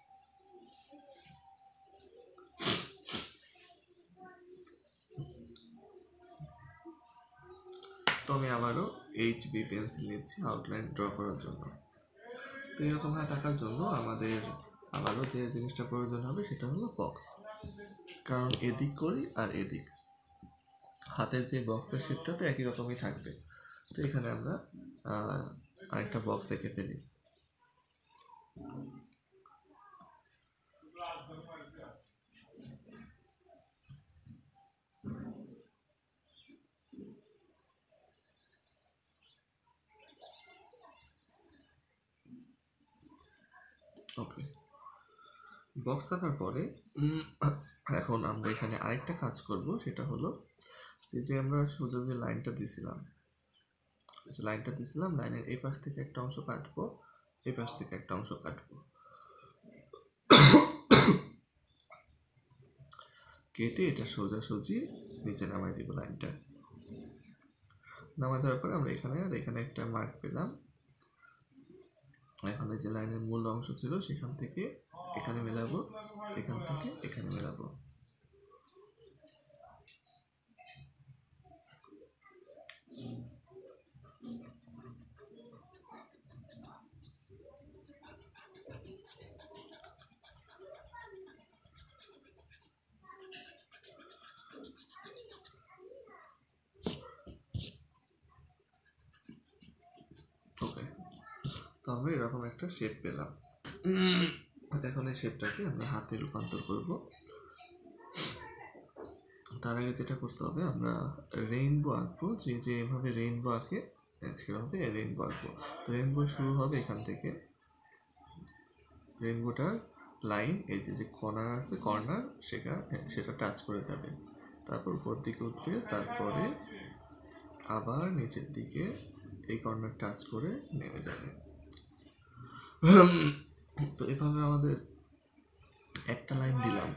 তো আমি আবারও HB পেন্সিল নিচ্ছি আউটলাইন ড্র করার জন্য। তো এরকম হাত আঁকার জন্য আমাদের আবারও যে জিনিসটা প্রয়োজন হবে সেটা হলো বক্স, কারণ এদিক করি আর এদিক হাতের যে বক্সের শেপটা তো একই রকমই থাকবে। তো এখানে আমরা আরেকটা বক্স এঁকে ফেলি। ওকে, বক্স আঁকার পরে এখন আমরা এখানে আরেকটা কাজ করব, সেটা হলো যে আমরা সোজা যে লাইনটা দিয়েছিলাম লাইনের এই পাশ থেকে একটা অংশ কাটবো, এই পাশ থেকে একটা অংশ কাটবো, কেটে এটা সোজাসুজি নিচে নামাই দিব। লাইনটা নামাই দেওয়ার পরে আমরা এখানে আর এখানে একটা মার্ক পেলাম। এখানে যে লাইনের মূল অংশ ছিল সেখান থেকে এখানে মেলাবো, এখান থেকে এখানে মেলাবো। ওকে, তো আমরা এরকম একটা শেপ পেলাম। এখন এই শেপটাকে আমরা হাতে রূপান্তর করব। তার আগে যেটা করতে হবে, আমরা রেইনবো আঁকবো, যে এভাবে রেইনবো আঁকে সেভাবে রেইনবো আঁকবো। তো রেইনবো শুরু হবে এখান থেকে, রেইনবোটার লাইন এই যে কর্নার আছে, কর্নার সেটা টাচ করে যাবে, তারপর উপর দিকে উঠবে, তারপরে আবার নিচের দিকে এই কর্নার টাচ করে নেমে যাবে। তো এভাবে আমাদের একটা লাইন দিলাম।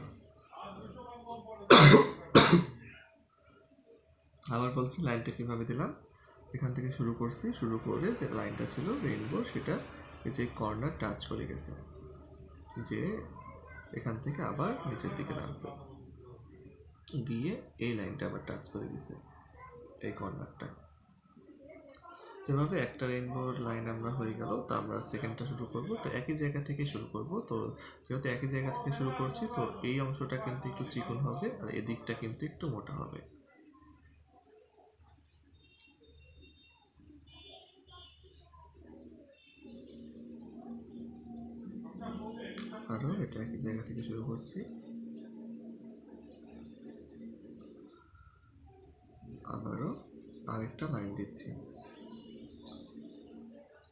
আবার বলছি লাইনটা কিভাবে দিলাম। এখান থেকে শুরু করছি, শুরু করে যে লাইনটা ছিল রেইনবো সেটা এই যে কর্নার টাচ করে গেছে, যে এখান থেকে আবার নিচের দিকে নামছে, গিয়ে এই লাইনটা আবার টাচ করে দিছে এই কর্নারটা। এভাবে একটা রেইনবোর লাইন আমরা হয়ে গেল। তো আমরা সেকেন্ডটা শুরু করব, তো একই জায়গা থেকে শুরু করব। তো যেহেতু একই জায়গা থেকে শুরু করছি, তো এই অংশটা কিন্তু একটু চিকন হবে আর এদিকটা কিন্তু একটু মোটা হবে। আরও এটা একই জায়গা থেকে শুরু করছি, আবারও আরেকটা লাইন দিচ্ছি।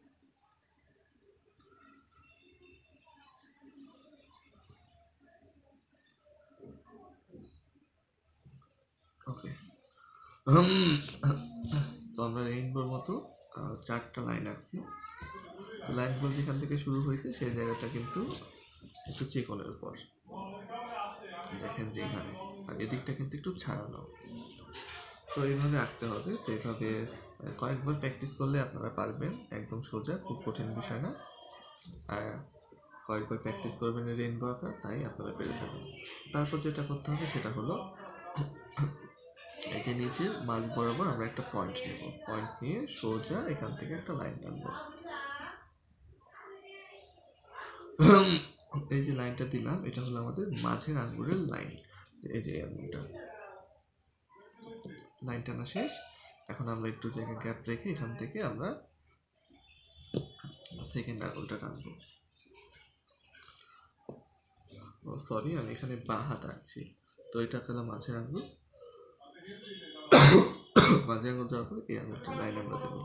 তো আমরা রেইনবোর মতো 4টা লাইন আঁকছি। লাইনগুলো যেখান থেকে শুরু হয়েছে সেই জায়গাটা কিন্তু একটু চিকনের উপর, দেখেন যে এখানে, আর এদিকটা কিন্তু একটু ছাড়ানো। তো এইভাবে আঁকতে হবে। তো এইভাবে কয়েকবার প্র্যাকটিস করলে আপনারা পারবেন, একদম সোজা, খুব কঠিন বিষয় না। আর কয়েকবার প্র্যাকটিস করবেন রেইনবো আঁকা, তাই আপনারা পেরে যাবেন। তারপর যেটা করতে হবে সেটা হলো এই যে নিচের মাঝ বরাবর আমরা একটা পয়েন্ট নেব, পয়েন্ট নিয়ে সোজা এখান থেকে একটা লাইন টানবো। এই যে লাইনটা দিলাম এটা হলো আমাদের মাঝের আঙ্গুলের লাইন। এই যে আঙ্গুলটা, লাইন টানা শেষ। এখন আমরা একটু জায়গায় গ্যাপ রেখে এখান থেকে আমরা সেকেন্ড আঙ্গুলটা টানবো। ও সরি, আমি এখানে বাঁ হাত আঁকছি। তো এটা পেলাম মাঝের আঙ্গুল, মাঝের আঙ্গুল যাওয়ার পর এই আঙ্গুলটা লাইন আমরা দেবো।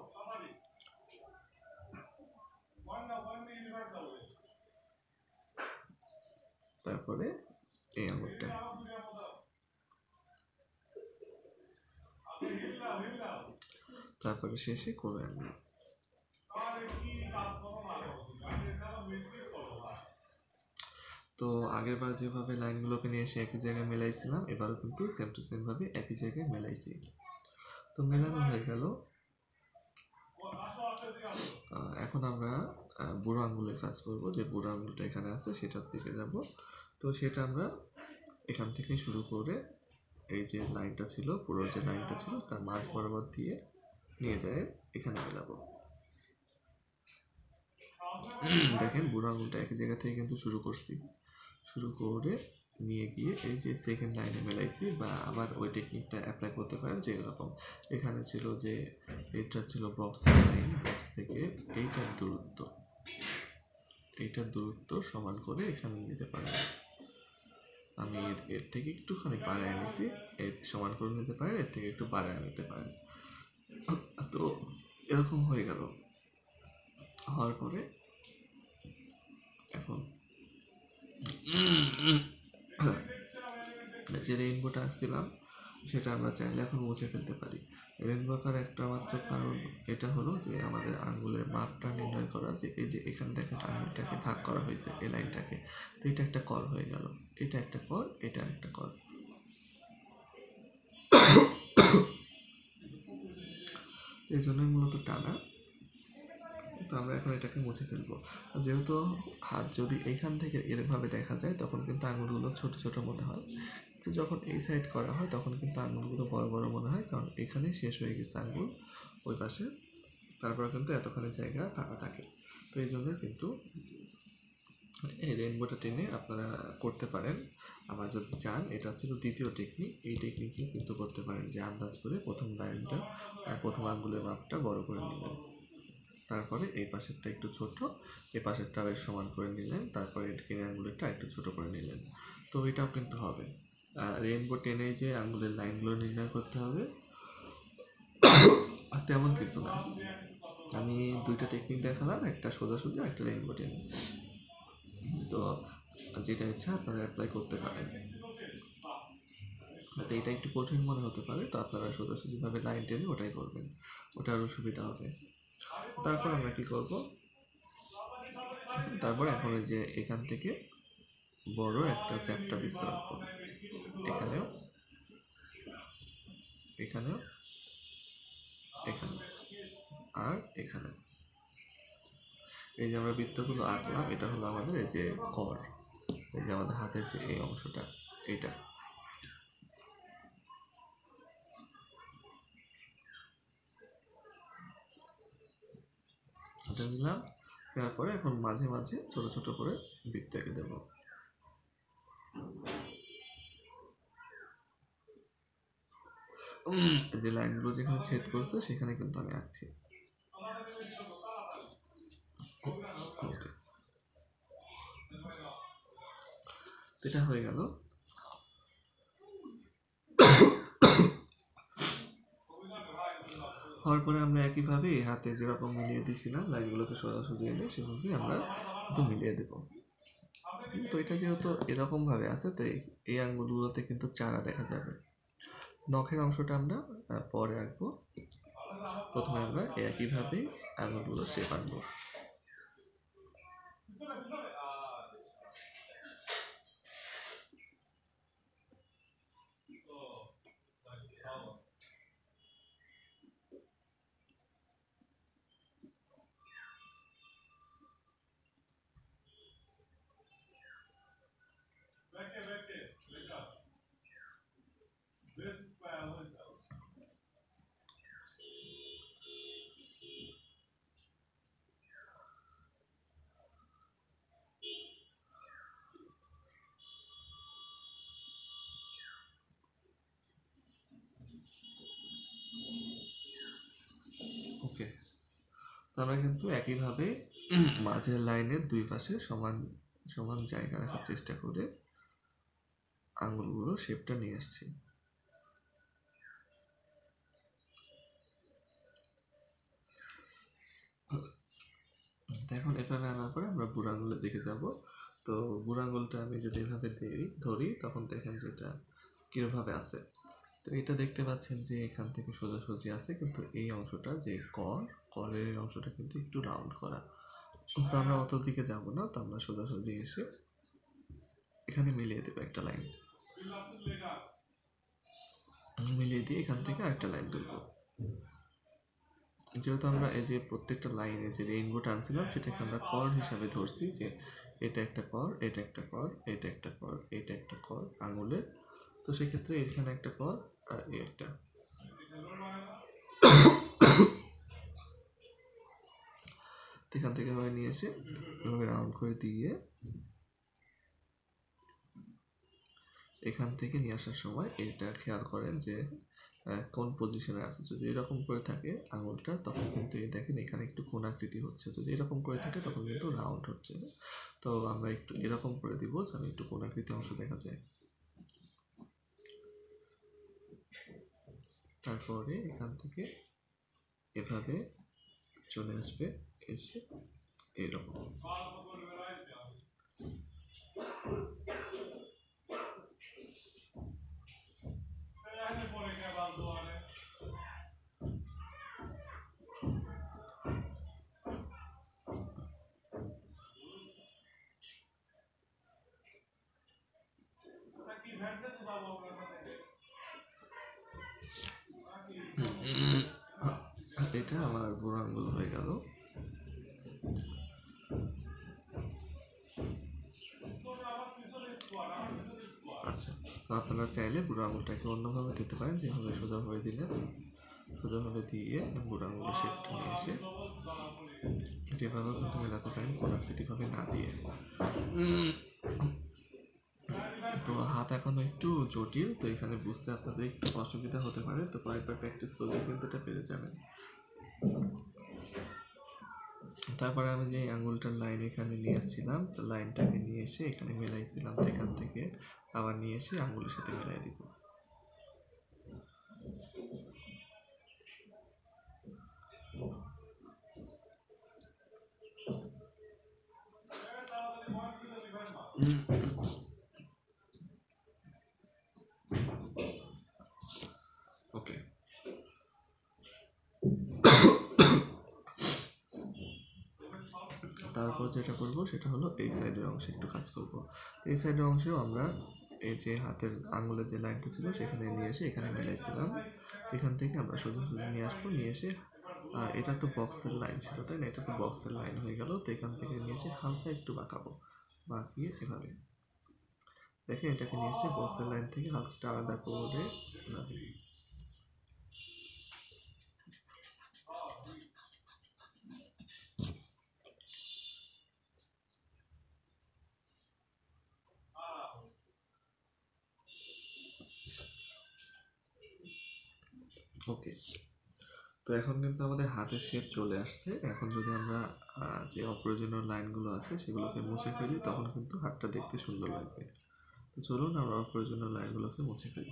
তারপরে এই আঙ্গুলটা, তারপরে শেষে কোনো আঙ্গুল। তো আগের বার যেভাবে লাইনগুলোকে নিয়ে এসে একই জায়গায় মেলাইছিলাম, এবারও কিন্তু সেম টু সেম ভাবে একই জায়গায় মেলাইছি। তো মেলানো হয়ে গেল। এখন আমরা বুড়ো আঙ্গুলের কাজ করব। যে বুড়ো আঙ্গুলটা এখানে আছে সেটার দিকে যাব। তো সেটা আমরা এখান থেকে শুরু করে এই যে লাইনটা ছিল, পুরো যে লাইনটা ছিল তার মাঝ বরাবর দিয়ে নিয়ে যায় এখানে মেলাবো। দেখেন বুড়ো আঙুলটা একই জায়গা থেকে কিন্তু শুরু করছি, শুরু করে নিয়ে গিয়ে এই যে সেকেন্ড লাইনে মেলাইছি। বা আবার ওই টেকনিকটা অ্যাপ্লাই করতে পারেন যে এরকম, এখানে ছিল যে এটা ছিল বক্সের লাইন, বক্স থেকে এইটার দূরত্ব সমান করে এখানে নিতে পারেন। আমি এর থেকে একটুখানি বাড়ায় নিছি, এর সমান করে নিতে পারেন, এর থেকে একটু বাড়ায় নিতে পারেন। তো এরকম হয়ে গেল। হওয়ার পরে এখন যে রেইনবোটা আসছিলাম সেটা আমরা চাইলে এখন মুছে ফেলতে পারি। রেইনবো আঁকার একটা মাত্র কারণ এটা হলো যে আমাদের আঙ্গুলের মাপটা নির্ণয় করা, যে এই যে এখানে দেখেন আঙ্গুলটাকে ভাগ করা হয়েছে এই লাইনটাকে। তো এটা একটা কর হয়ে গেল, এটা একটা কর, এটা একটা কর। এই জন্যই মূলত টানা। তো আমরা এখন এটাকে মুছে ফেলবো। যেহেতু হাত যদি এইখান থেকে এরভাবে দেখা যায় তখন কিন্তু আঙুলগুলো ছোট ছোট মনে হয়, তো যখন এই সাইড করা হয় তখন কিন্তু আঙুলগুলো বড় বড় মনে হয়, কারণ এখানে শেষ হয়ে গেছে আঙুল ওই পাশে, তারপর কিন্তু এতখানি জায়গা ফাঁকা থাকে। তো এই জন্য কিন্তু এই রেইনবোটা টেনে আপনারা করতে পারেন। আবার যদি চান, এটা ছিল দ্বিতীয় টেকনিক, এই টেকনিকে কিন্তু করতে পারেন যে আন্দাজ করে প্রথম লাইনটা প্রথম আঙ্গুলের মাপটা বড় করে নিলেন, তারপরে এই পাশেরটা একটু ছোট, এই পাশেরটা বেশ সমান করে নিলেন, তারপরে কিনে আঙ্গুলেরটা একটু ছোট করে নিলেন। তো এটাও কিন্তু হবে। রেইনবো টেনে যে আঙ্গুলের লাইনগুলো নির্ণয় করতে হবে তেমন কিন্তু না। আমি দুইটা টেকনিক দেখালাম, একটা সোজাসুজি, একটা রেইনবো টেনে। তো যেটা ইচ্ছা আপনারা অ্যাপ্লাই করতে পারেন। তো এটা একটু কঠিন মনে হতে পারে, তো আপনারা সোজাসুজিভাবে লাইন টেনে ওটাই করবেন, ওটা আরও সুবিধা হবে। তারপর আমরা কি করব, তারপর এখন ওই যে এখান থেকে বড় একটা চ্যাপ্টা বৃত্ত আঁকবো, এখানেও, এখানেও, এখানে, আর এখানে। এই যে আমরা বৃত্তগুলো আঁকলাম এটা হলো আমাদের এই যে কর, এই যে আমাদের হাতের যে এই অংশটা, এটা। এটা নিলাম, তারপরে এখন মাঝে মাঝে ছোট ছোট করে বৃত্ত এঁকে দেবো। যে লাইনগুলো যেখানে ছেদ করছে সেখানে কিন্তু আমি আঁকছি। এটা হয়ে গেল। হওয়ার পরে আমরা একইভাবে হাতে যেরকম মিলিয়ে দিয়েছিলাম লাইনগুলোকে সোজাসুজি এনে সেভাবেই আমরা একটু মিলিয়ে দেবো। তো এটা যেহেতু এরকমভাবে আছে, তো এই আঙ্গুলগুলোতে কিন্তু চারা দেখা যাবে। নখের অংশটা আমরা পরে আঁকবো। প্রথমে আমরা একইভাবে আঙুলগুলো শেপ আনবো। ওকে, আমরা কিন্তু একইভাবে মাঝের লাইনের দুই পাশে সমান সমান জায়গা রাখার চেষ্টা করে আঙুলগুলো শেপটা নিয়ে আসছি। এখন এভাবে আনার পরে আমরা বুড়ো আঙুলের দিকে যাব। তো বুড়ো আঙুলটা আমি যদি এভাবে ধরি তখন দেখেন যে এটা কীভাবে আছে। তো এটা দেখতে পাচ্ছেন যে এখান থেকে সোজাসুজি আছে, কিন্তু এই অংশটা যে করের অংশটা কিন্তু একটু রাউন্ড করা। তো আমরা অত দিকে যাব না, তো আমরা সোজাসুজি এসে এখানে মিলিয়ে দেবো একটা লাইন, মিলিয়ে দিয়ে এখান থেকে আরেকটা লাইন তুলবো। যেহেতু আমরা এই যে প্রত্যেকটা লাইনে যে রেইনবো টানছিলাম সেটাকে আমরা কর হিসাবে ধরছি, যে এটা একটা কর, এটা একটা কর, এটা একটা কর, এটা একটা কর আঙুলের। তো সেক্ষেত্রে এখানে একটা কর আর এই একটা। এখান থেকে এভাবে নিয়ে এসে এভাবে রাউন্ড করে দিয়ে এখান থেকে নিয়ে আসার সময় এটা খেয়াল করেন যে কোন পজিশনে আছে। যদি এরকম করে থাকে আঙুলটা তখন কিন্তু এই দেখেন এখানে একটু কোণাকৃতি হচ্ছে, যদি এরকম করে থাকে তখন কিন্তু রাউন্ড হচ্ছে। তো আমরা একটু এরকম করে দিব যেন একটু কোণাকৃতি অংশ দেখা যায়। তারপরে এখান থেকে এভাবে চলে আসবে, এসে এরকম। এটা আমার বুড়ো আঙুল হয়ে গেল। আচ্ছা, তো আপনারা চাইলে বুড়ো আঙুলটাকে অন্যভাবে দিতে পারেন, যেভাবে সোজাভাবে দিলেন। সোজাভাবে দিয়ে বুড়ো আঙুলের শেপটা নিয়ে এসে যেভাবেও কিন্তু মেলাতে পারেন, কোণাকৃতিভাবে না দিয়ে। তো হাত এখনো একটু জটিল, তো এখানে বুঝতে আপনাদের একটু অসুবিধা হতে পারে, তো কয়েকবার প্র্যাকটিস করলে কিন্তু এটা পেরে যাবেন। তারপরে আমি যে আঙুলটার লাইন এখানে নিয়ে আসছিলাম, তো লাইনটাকে নিয়ে এসে এখানে মেলাইছিলাম, তো এখান থেকে আবার নিয়ে এসে আঙুলের সাথে মেলাই দিব। ওকে, তারপর যেটা করব সেটা হলো এই সাইডের অংশে একটু কাজ করব। এই সাইডের অংশেও আমরা এই যে হাতের আঙুলের যে লাইনটা ছিল সেখানে নিয়ে এসে এখানে মিলাইছিলাম। এখান থেকে আমরা সোজা সোজা নিয়ে আসবো, নিয়ে এসে এটা তো বক্সের লাইন ছিল তাই না, এটা তো বক্সের লাইন হয়ে গেল। তো এখান থেকে নিয়ে এসে হালকা একটু বাঁকাবো, বাঁকিয়ে এভাবে দেখেন এটাকে নিয়ে এসে বক্সের লাইন থেকে হালকা আলাদা করে ওকে। তো এখন কিন্তু আমাদের হাতের শেপ চলে আসছে। এখন যদি আমরা যে অপ্রয়োজনীয় লাইনগুলো আছে সেগুলোকে মুছে ফেলি তখন কিন্তু হাতটা দেখতে সুন্দর লাগবে। তো চলুন আমরা অপ্রয়োজনীয় লাইনগুলোকে মুছে ফেলি।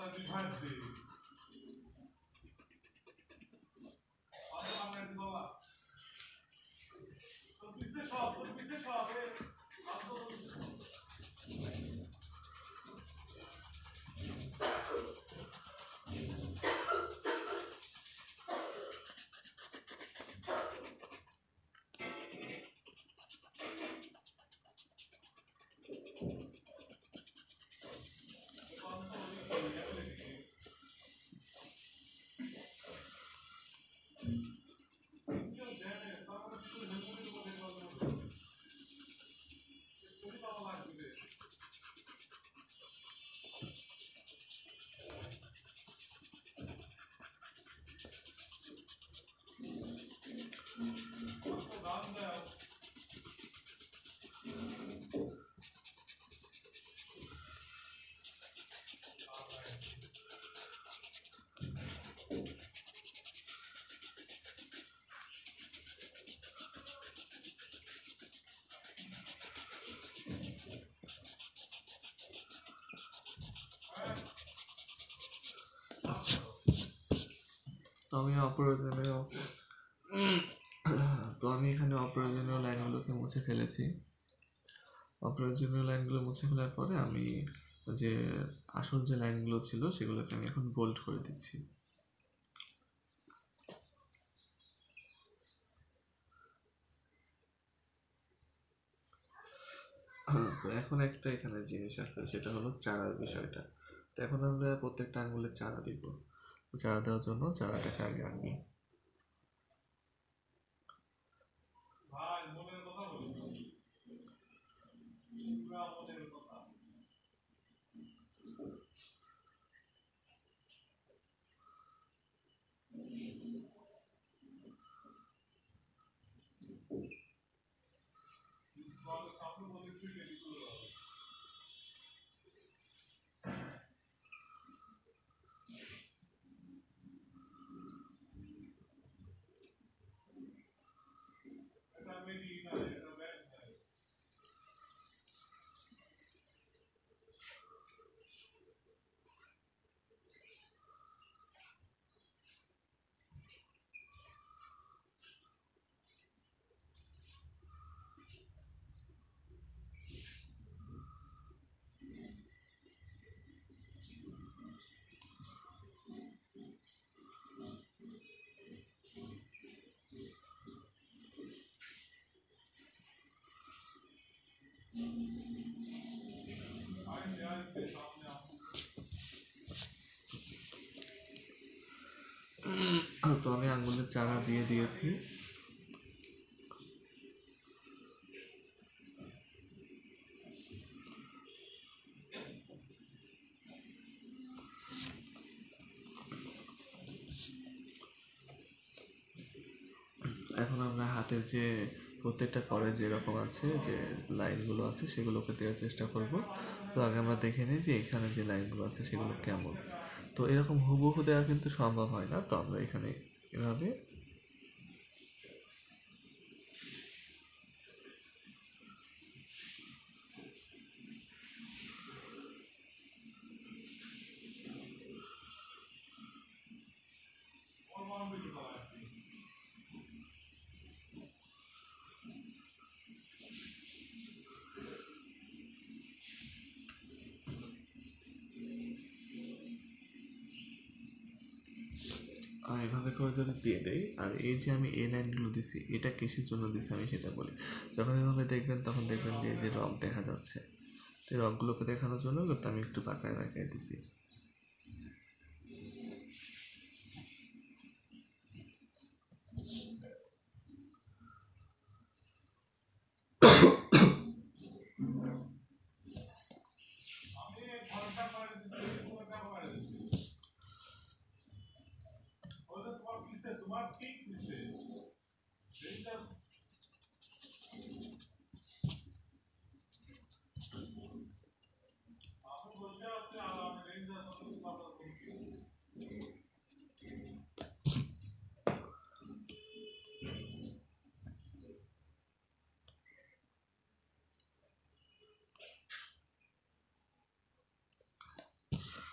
তো আমি এখানে অপ্রয়োজনীয় লাইনগুলোকে মুছে ফেলেছি। অপ্রয়োজনীয় লাইনগুলো মুছে ফেলার পরে আমি যে আসল যে লাইনগুলো ছিল সেগুলোকে আমি এখন বোল্ড করে দিচ্ছি। তো এখন একটা এখানে জিনিস আছে, সেটা হলো চারার বিষয়টা। তো এখন আমরা প্রত্যেকটা আঙ্গুলে চারা দিব। চারা দেওয়ার জন্য চারাটাকে আগে আনি। তো আমি আঙ্গুলের চারা দিয়ে দিয়েছি। এখন আমরা হাতের যে প্রত্যেকটা করে যেরকম আছে যে লাইনগুলো আছে সেগুলোকে দেওয়ার চেষ্টা করব। তো আগে আমরা দেখে নিই যে এখানে যে লাইনগুলো আছে সেগুলো কেমন। তো এরকম হুবহু দেওয়া কিন্তু সম্ভব হয় না, তো আমরা এখানে এভাবে এভাবে করে যদি দিয়ে দেই। আর এই যে আমি এই লাইনগুলো দিছি এটা কিসের জন্য দিছি আমি সেটা বলি। যখন এভাবে দেখবেন তখন দেখবেন যে এই যে রং দেখা যাচ্ছে, এই রঙগুলোকে দেখানোর জন্য কিন্তু আমি একটু বাঁকায় বাঁকায় দিছি।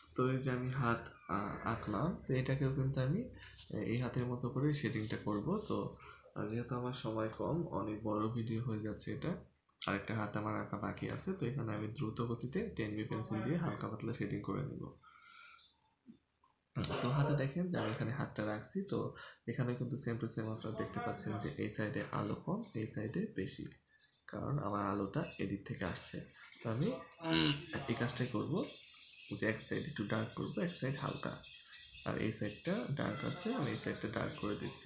তো এই যে আমি হাত আঁকলাম, তো এটাকেও কিন্তু আমি এই হাতের মতো করে শেডিংটা করব। তো যেহেতু আমার সময় কম, অনেক বড় ভিডিও হয়ে যাচ্ছে এটা, আরেকটা হাত আমার আঁকা বাকি আছে, তো এখানে আমি দ্রুত গতিতে 10B পেন্সিল দিয়ে হালকা পাতলা শেডিং করে নিব। তো হাতে দেখেন যে আমি এখানে হাতটা রাখছি, তো এখানে কিন্তু সেম টু সেম আপনারা দেখতে পাচ্ছেন যে এই সাইডে আলো কম, এই সাইডে বেশি, কারণ আমার আলোটা এদিক থেকে আসছে। তো আমি এই কাজটাই করবো, যে এক সাইড একটু ডার্ক করবো, এক সাইড হালকা, আর এই সাইডটা ডার্ক আছে, আমি এই সাইডটা ডার্ক করে দিচ্ছি।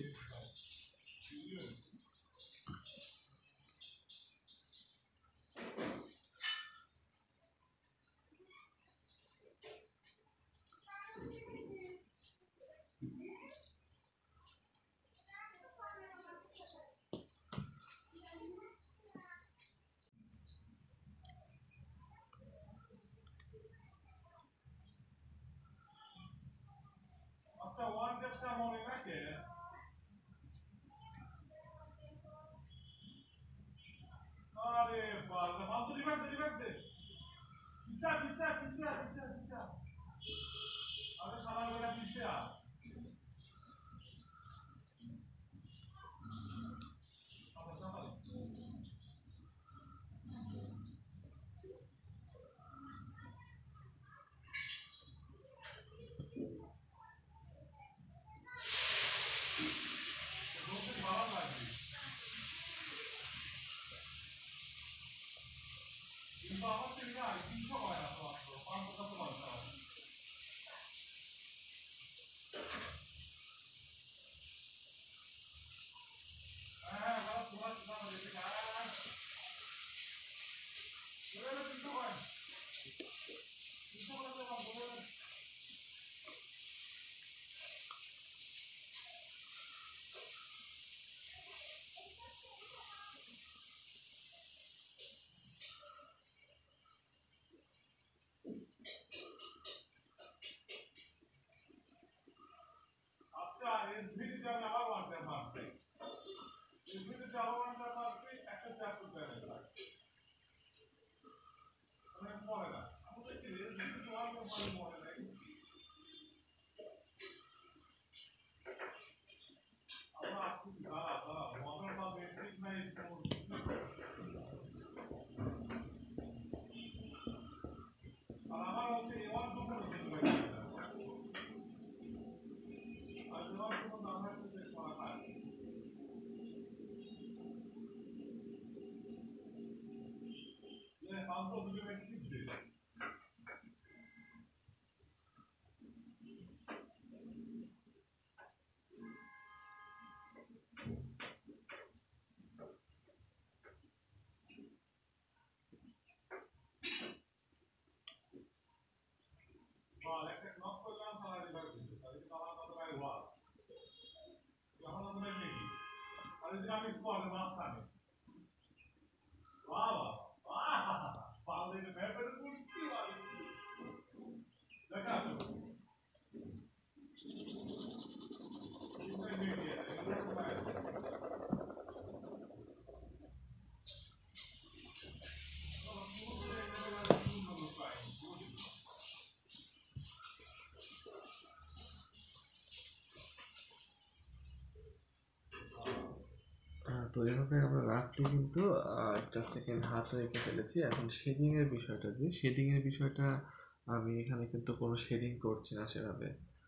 তো এভাবে আমরা রাফলি কিন্তু একটা সেকেন্ড হাত রেখে ফেলেছি। এখন শেডিংয়ের বিষয়টা, যে শেডিংয়ের বিষয়টা আমি এখানে কিন্তু কোনো শেডিং করছি না সেভাবে,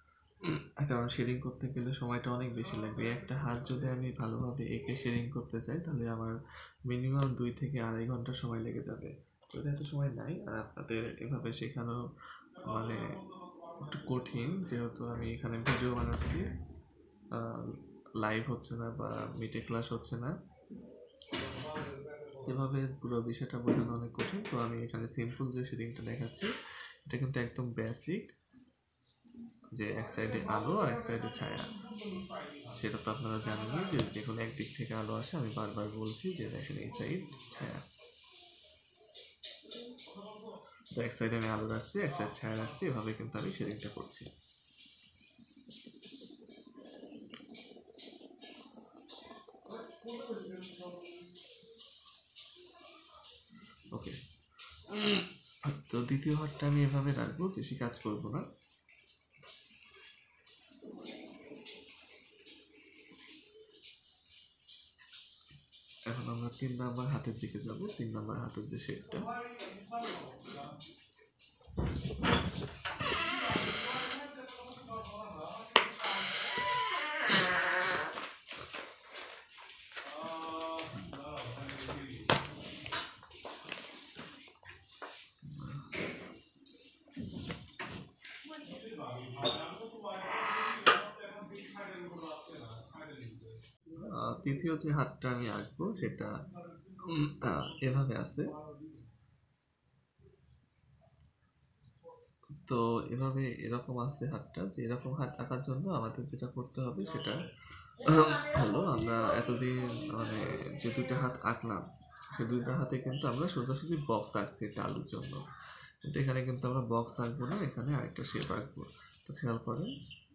কারণ শেডিং করতে গেলে সময়টা অনেক বেশি লাগবে। একটা হাত যদি আমি ভালোভাবে এঁকে শেডিং করতে চাই, তাহলে আমার মিনিমাম 2 থেকে 2.5 ঘন্টা সময় লেগে যাবে। তো এত সময় নাই, আর আপনাদের এভাবে শেখানো মানে একটু কঠিন, যেহেতু আমি এখানে ভিডিও বানাচ্ছি, লাইভ হচ্ছে না বা মিটে ক্লাস হচ্ছে না, এভাবে পুরো বিষয়টা বোঝানো অনেক কঠিন। তো আমি এখানে সিম্পল যে শেডিংটা দেখাচ্ছি, এটা কিন্তু একদম বেসিক, যে এক সাইডে আলো আর এক সাইডে ছায়া, সেটা তো আপনারা জানেনই যে যে কোনো একদিক থেকে আলো আসে। আমি বারবার বলছি যে দেখেন এই সাইড ছায়া, তো এক সাইডে আমি আলো রাখছি, এক সাইড ছায়া রাখছি, এভাবে কিন্তু আমি শেডিংটা করছি। ওকে, তো দ্বিতীয় হাতটা আমি এভাবে রাখবো, বেশি কাজ করব না। এখন আমরা 3 নাম্বার হাতের দিকে যাব। 3 নাম্বার হাতের যে শেপটা, তৃতীয় যে হাতটা আমি আঁকবো সেটা এভাবে আছে। তো এভাবে এরকম আছে হাতটা, যে এরকম হাত আঁকার জন্য আমাদের যেটা করতে হবে সেটা হলো, আমরা এতদিন মানে যে দুইটা হাত আঁকলাম সেই দুইটা হাতে কিন্তু আমরা সোজাসুজি বক্স আঁকছি এটা আলুর জন্য, কিন্তু এখানে কিন্তু আমরা বক্স আঁকবো না, এখানে আরেকটা শেপ আঁকবো। তো খেয়াল করেন,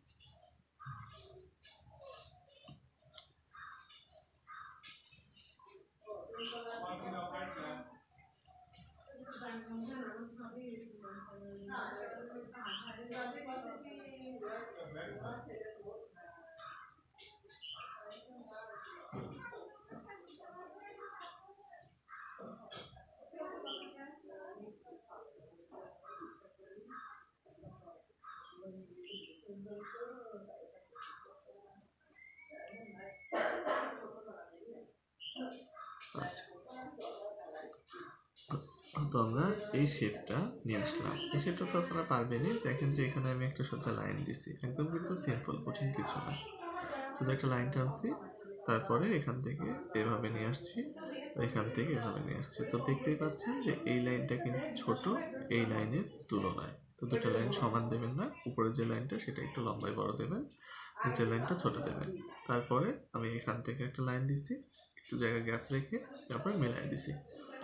তো আমরা এই শেপটা নিয়ে আসলাম। এই শেপটা তো আপনারা পারবেনই, দেখেন যে এখানে আমি একটা সোজা লাইন দিছি, একদম কিন্তু সিম্পল, কঠিন কিছু না। সোজা একটা লাইন টানছি, তারপরে এখান থেকে এভাবে নিয়ে আসছি, এখান থেকে এভাবে নিয়ে আসছি। তো দেখতেই পাচ্ছেন যে এই লাইনটা কিন্তু ছোট এই লাইনের তুলনায়। তো দুটো লাইন সমান দেবেন না, উপরের যে লাইনটা সেটা একটু লম্বায় বড় দেবেন, নিচের লাইনটা ছোট দেবেন। তারপরে আমি এখান থেকে একটা লাইন দিছি, একটু জায়গা গ্যাপ রেখে তারপর মিলাই দিছি।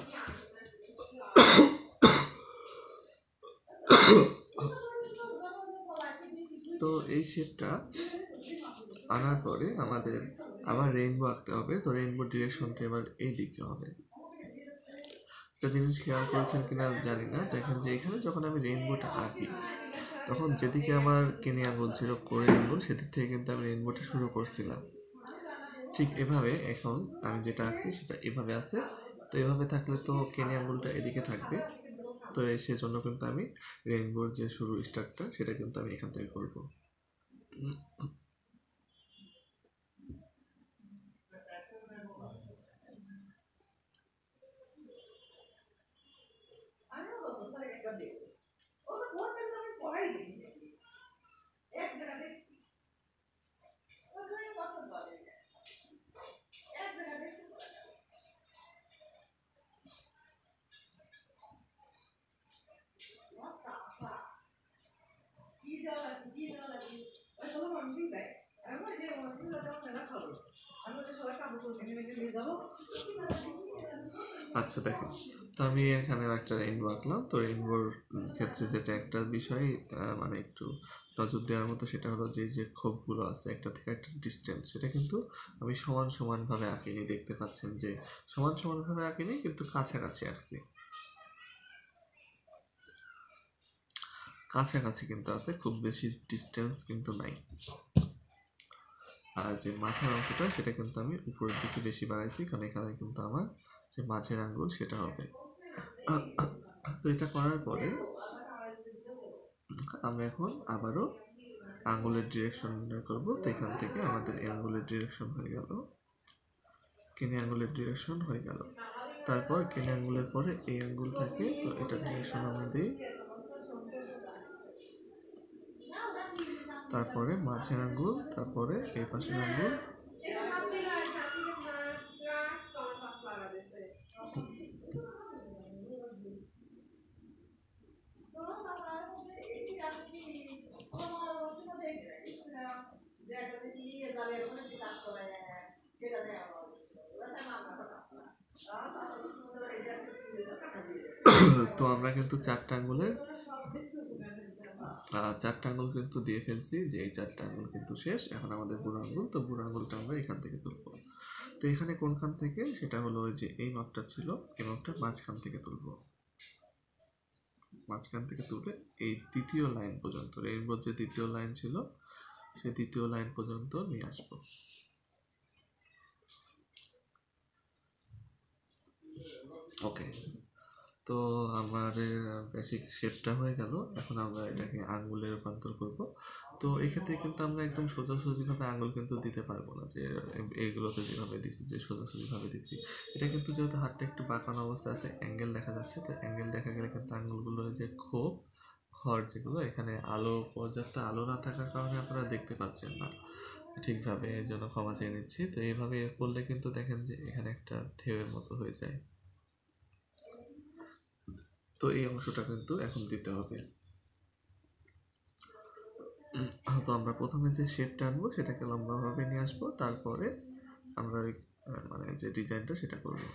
তো এই শেপটা আনার পরে আমাদের আবার রেইনবো আঁকতে হবে। তো রেইনবো ডিরেকশনটা এবার এই দিকে হবে। একটা জিনিস খেয়াল করেছেন কিনা জানি না, দেখেন যে এখানে যখন আমি রেইনবোটা আঁকি তখন যেদিকে আমার কেনি আঙুল ছিল, কোরে আঙুল, সেদিক থেকে কিন্তু আমি রেইনবোটা শুরু করছিলাম। ঠিক এভাবে এখন আমি যেটা আঁকছি সেটা এভাবে আছে। তো এভাবে থাকলে তো কেনি আঙুলটা এদিকে থাকবে, তো সেজন্য কিন্তু আমি রেইনবোর যে শুরু স্টার্টটা সেটা কিন্তু আমি এখান থেকে করবো। আচ্ছা দেখেন, তো আমি এখানে একটা রেইনবো আঁকলাম। তো রেইনবোর ক্ষেত্রে যেটা একটা বিষয় মানে একটু নজর দেওয়ার মতো, সেটা হলো যে যে খোপগুলো আছে একটা থেকে একটা ডিস্টেন্স, সেটা কিন্তু আমি সমান সমানভাবে আঁকিনি। দেখতে পাচ্ছেন যে সমান সমানভাবে আঁকিনি, কিন্তু কাছাকাছি আঁকছি, কাছাকাছি কিন্তু আছে, খুব বেশি ডিস্টেন্স কিন্তু নাই। আর যে মাথার অঙ্কটা সেটা কিন্তু আমি উপরের দিকে বেশি বাড়াইছি, কারণ এখানে কিন্তু আমার যে মাঝের আঙ্গুল সেটা হবে। তো এটা করার পরে আমরা এখন আবারও আঙ্গুলের ডিরেকশন নির্ণয় করবো। তো এখান থেকে আমাদের এই আঙ্গুলের ডিরেকশন হয়ে গেল, কেনে আঙ্গুলের ডিরেকশন হয়ে গেল। তারপর কেনে আঙ্গুলের পরে এই আঙ্গুল থাকে, তো এটার ডিরেকশন আমরা দিই। তারপরে মাঝের আঙ্গুল, তারপরে এই পাশের আঙ্গুল, তো আমরা কিন্তু চারটা আঙ্গুল কিন্তু দিয়ে ফেলছি, যে এই চারটা আঙ্গুল কিন্তু শেষ। এখন আমাদের বুড়ো আঙ্গুল, তো বুড়ো আঙ্গুলটা আমরা এখান থেকে তুলবো। তো এখানে কোনখান থেকে, সেটা হলো ওই যে এই মাপটা ছিল, এই মাপটা মাঝখান থেকে তুলবো। মাঝখান থেকে তুলে এই দ্বিতীয় লাইন পর্যন্ত, রেইনবোর যে দ্বিতীয় লাইন ছিল সেই দ্বিতীয় লাইন পর্যন্ত নিয়ে আসবো। ওকে, তো আমাদের বেসিক শেপটা হয়ে গেল। এখন আমরা এটাকে আঙ্গুলে রূপান্তর করব। তো এক্ষেত্রে কিন্তু আমরা একদম সোজাসুজিভাবে আঙ্গুল কিন্তু দিতে পারবো না, যে এইগুলোতে যেভাবে দিছি, যে সোজাসুজিভাবে দিছি। এটা কিন্তু যেহেতু হাতটা একটু বাঁকানো অবস্থা আছে, অ্যাঙ্গেল দেখা যাচ্ছে, তো অ্যাঙ্গেল দেখা গেলে কিন্তু আঙ্গুলগুলোর যে খড় যেগুলো, এখানে পর্যাপ্ত আলো না থাকার কারণে আপনারা দেখতে পাচ্ছেন না ঠিকভাবে, এই জন্য ক্ষমা চেয়ে নিচ্ছি। তো এইভাবে করলে কিন্তু দেখেন যে এখানে একটা ঢেউয়ের মতো হয়ে যায়। তো এই অংশটা কিন্তু এখন দিতে হবে। তো আমরা প্রথমে যে শেপটা আনবো সেটাকে লম্বাভাবে নিয়ে আসবো, তারপরে আমরা মানে যে ডিজাইনটা সেটা করবো।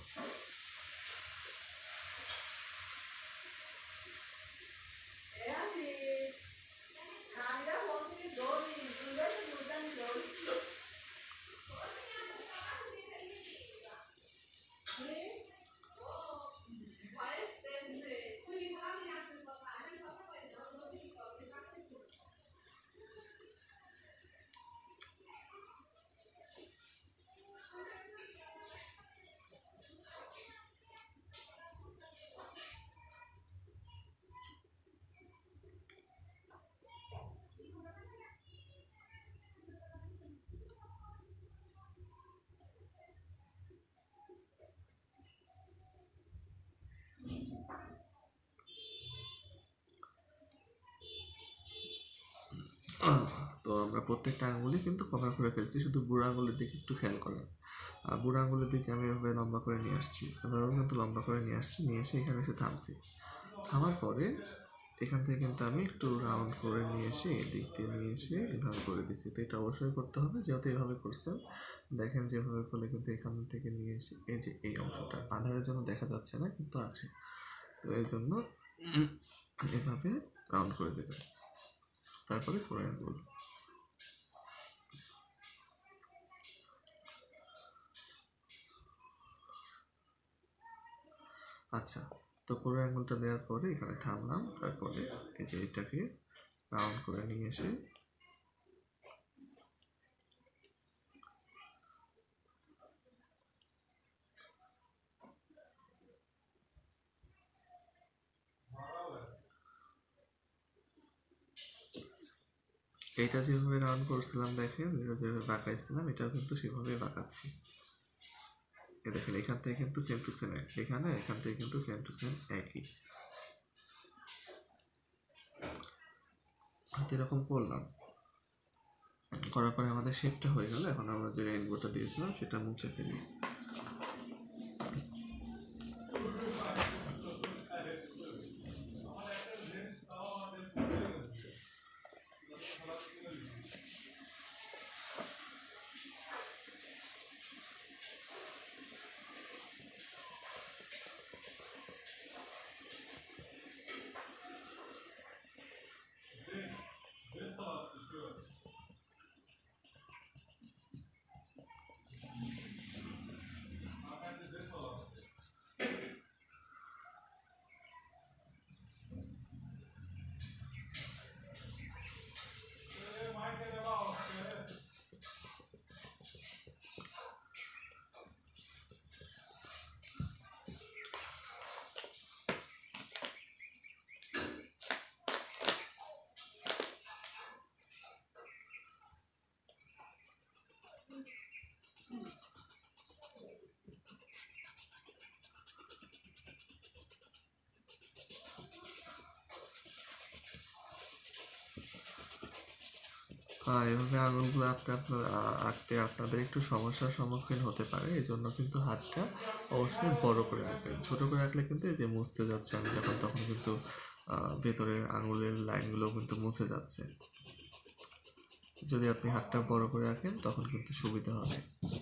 তো আমরা প্রত্যেকটা আঙুলই কিন্তু কভার করে ফেলছি, শুধু বুড়ো আঙুলের দিকে একটু খেয়াল করেন। বুড়ো আঙুলের দিকে আমি এভাবে লম্বা করে নিয়ে আসছি, এভাবেও কিন্তু লম্বা করে নিয়ে আসছি, নিয়ে এসে এখানে এসে থামছি। থামার পরে এখান থেকে কিন্তু আমি একটু রাউন্ড করে নিয়ে এসে এদিক দিয়ে নিয়ে এসে এভাবে করে দিচ্ছি। তো এটা অবশ্যই করতে হবে, যেহেতু এভাবে করছেন। দেখেন যেভাবে করলে কিন্তু এখান থেকে নিয়ে এসে এই যে এই অংশটা আধারের জন্য দেখা যাচ্ছে না, কিন্তু আছে, তো এই জন্য এভাবে রাউন্ড করে দেবেন, তারপরে ফোর আঙ্গুল। আচ্ছা, তো পুরো আঙুলটা দেওয়ার পরে এখানে থামলাম, তারপরে এই যে এটাকে রাউন্ড করে নিয়ে এসে এইটা যেভাবে রাউন্ড করছিলাম দেখেন, এটা যেভাবে বাঁকাইছিলাম এটাও কিন্তু সেভাবেই বাঁকাচ্ছি। এ দেখেন এখান থেকে কিন্তু সেম টু সেম এক, এখান থেকে কিন্তু সেম টু সেম একই। এরকম করলাম, করার পরে আমাদের শেপটা হয়ে গেল। এখন আমরা যে রেইনবোটা দিয়েছিলাম সেটা মুছে ফেলি। এভাবে আঙুলগুলো আঁকতে আপনাদের একটু সমস্যার সম্মুখীন হতে পারে, এই জন্য কিন্তু হাতটা অবশ্যই বড় করে রাখবেন। ছোটো করে রাখলে কিন্তু এই যে মুছতে যাচ্ছে আমি যখন, তখন কিন্তু ভেতরের আঙুলের লাইনগুলো কিন্তু মুছে যাচ্ছে। যদি আপনি হাতটা বড় করে রাখেন তখন কিন্তু সুবিধা হবে।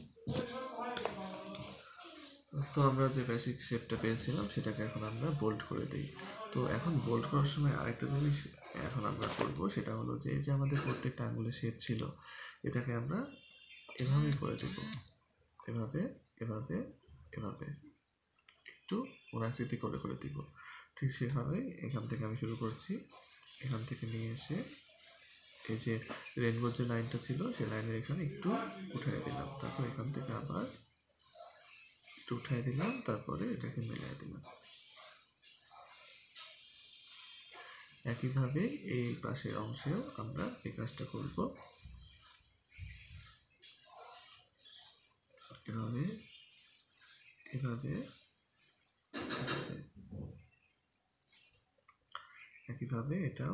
তো আমরা যে বেসিক শেপটা পেয়েছিলাম সেটাকে এখন আমরা বোল্ড করে দিই। তো এখন বোল্ড করার সময় আরেকটা জিনিস এখন আমরা করবো, সেটা হলো যে এই যে আমাদের প্রত্যেকটা আঙুলের শেপ ছিল, এটাকে আমরা এভাবে করে দেব, এভাবে এভাবে এভাবে, একটু কোণাকৃতি করে করে দিব। ঠিক সেভাবেই এখান থেকে আমি শুরু করছি। এখান থেকে নিয়ে এসে এই যে রেনবো যে লাইনটা ছিল সেই লাইনের এখানে একটু উঠাই দিলাম, তারপর এখান থেকে আবার একটু উঠাই দিলাম, তারপরে এটাকে মিলাই দিলাম। একইভাবে এই পাশের অংশেও আমরা এই কাজটা করব। এভাবে এভাবে একইভাবে এটাও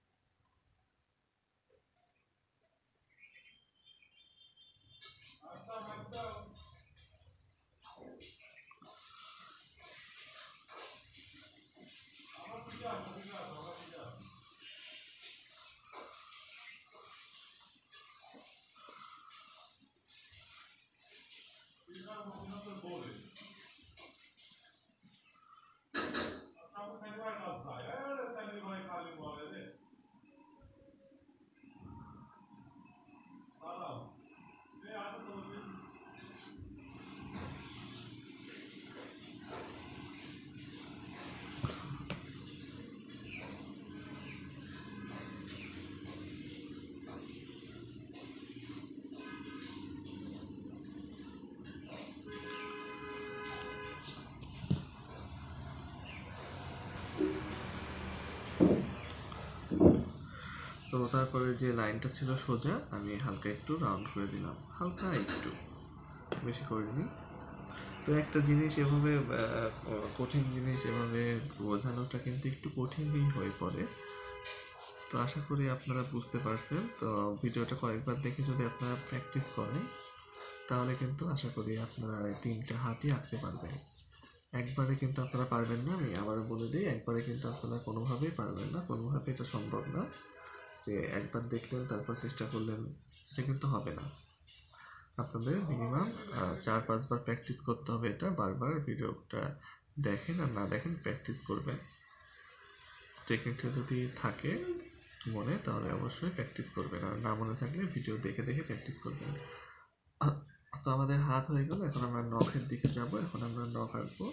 তো তারপরে যে লাইনটা ছিল সোজা আমি হালকা একটু রাউন্ড করে দিলাম, হালকা একটু, বেশি করিনি। তো একটা জিনিস এভাবে কঠিন জিনিস এভাবে বোঝানোটা কিন্তু একটু কঠিনই হয়ে পড়ে। তো আশা করি আপনারা বুঝতে পারছেন। তো ভিডিওটা কয়েকবার দেখে যদি আপনারা প্র্যাকটিস করেন তাহলে কিন্তু আশা করি আপনারা এই 3টা হাতই আঁকতে পারবেন। একবারে কিন্তু আপনারা পারবেন না, আমি আবারও বলে দিই, একবারে কিন্তু আপনারা কোনোভাবেই পারবেন না, কোনোভাবে এটা সম্ভব না যে একবার দেখলেন তারপর চেষ্টা করলেন, এটা কিন্তু হবে না। আপনাদের মিনিমাম 4-5 বার প্র্যাকটিস করতে হবে। এটা বারবার ভিডিওটা দেখেন আর না দেখেন প্র্যাকটিস করবেন। টেকনিকটা যদি থাকে মনে তাহলে অবশ্যই প্র্যাকটিস করবেন, আর না মনে থাকলে ভিডিও দেখে দেখে প্র্যাকটিস করবেন। তো আমাদের হাত হয়ে গেল, এখন আমরা নখের দিকে যাব। এখন আমরা নখ আঁকবো।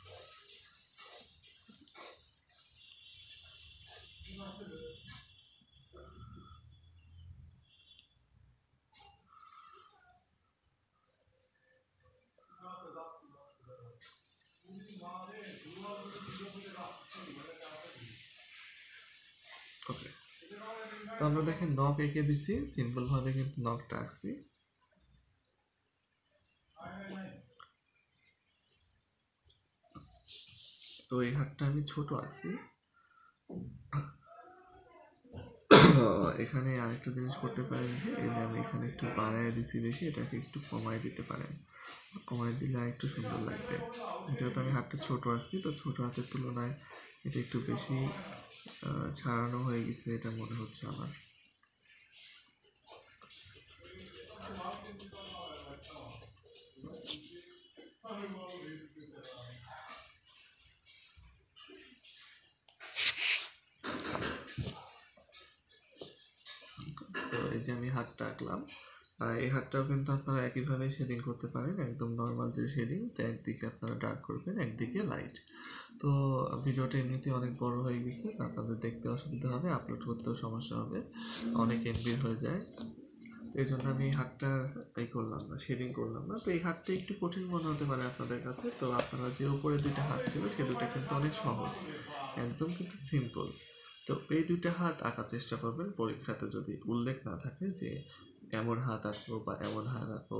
ওকে, তো আমরা দেখেন নখ এঁকে দিছি, সিম্পল ভাবে কিন্তু নখটা আঁকছি। তো এই হাতটা আমি ছোট আঁকছি। এখানে আরেকটা জিনিস করতে পারেন যে এই যে আমি এখানে একটু বাড়ায় দিছি বেশি, এটাকে একটু কমায় দিতে পারেন, কমায় দিলে একটু সুন্দর লাগবে। যেহেতু আমি হাতটা ছোট আঁকছি, তো ছোট হাতের তুলনায় এটা একটু বেশি ছাড়ানো হয়ে গেছে এটা মনে হচ্ছে আমার। তো এই যে আমি হাতটা আঁকলাম, এই হাতটাও কিন্তু আপনারা একইভাবে শেডিং করতে পারেন, একদম নর্মাল যে শেডিং, তো একদিকে আপনারা ডার্ক করবেন, একদিকে লাইট। তো ভিডিওটা এমনিতে অনেক বড় হয়ে গেছে, আপনাদের দেখতে অসুবিধা হবে, আপলোড করতেও সমস্যা হবে, অনেক এমবি হয়ে যায়। এই জন্য আমি হাতটা করলাম না, শেডিং করলাম না। তো এই হাতটা একটু কঠিন মনে হতে পারে আপনাদের কাছে। তো আপনারা যে উপরে 2টা হাত ছিল সে 2টা কিন্তু অনেক সহজ, একদম কিন্তু সিম্পল। তো এই 2টা হাত আঁকার চেষ্টা করবেন। পরীক্ষাতে যদি উল্লেখ না থাকে যে এমন হাত আঁকবো বা এমন হাত আঁকবো,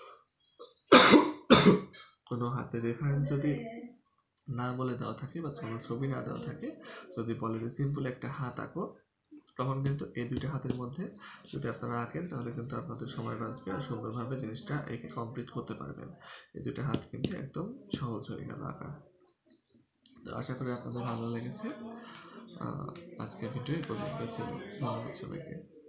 কোনো হাতের রেফারেন্স যদি না বলে দেওয়া থাকে বা কোনো ছবি না দেওয়া থাকে, যদি বলে যে সিম্পল একটা হাত আঁকো, তখন কিন্তু এই 2টা হাতের মধ্যে যদি আপনারা আঁকেন তাহলে কিন্তু আপনাদের সময় বাঁচবে আর সুন্দরভাবে জিনিসটা এঁকে কমপ্লিট করতে পারবেন। এই 2টা হাত কিন্তু একদম সহজ হয়ে গেল আঁকা। তো আশা করি আপনাদের ভালো লেগেছে। আজকের ভিডিও এই পর্যন্ত ছিল। ধন্যবাদ সবাইকে।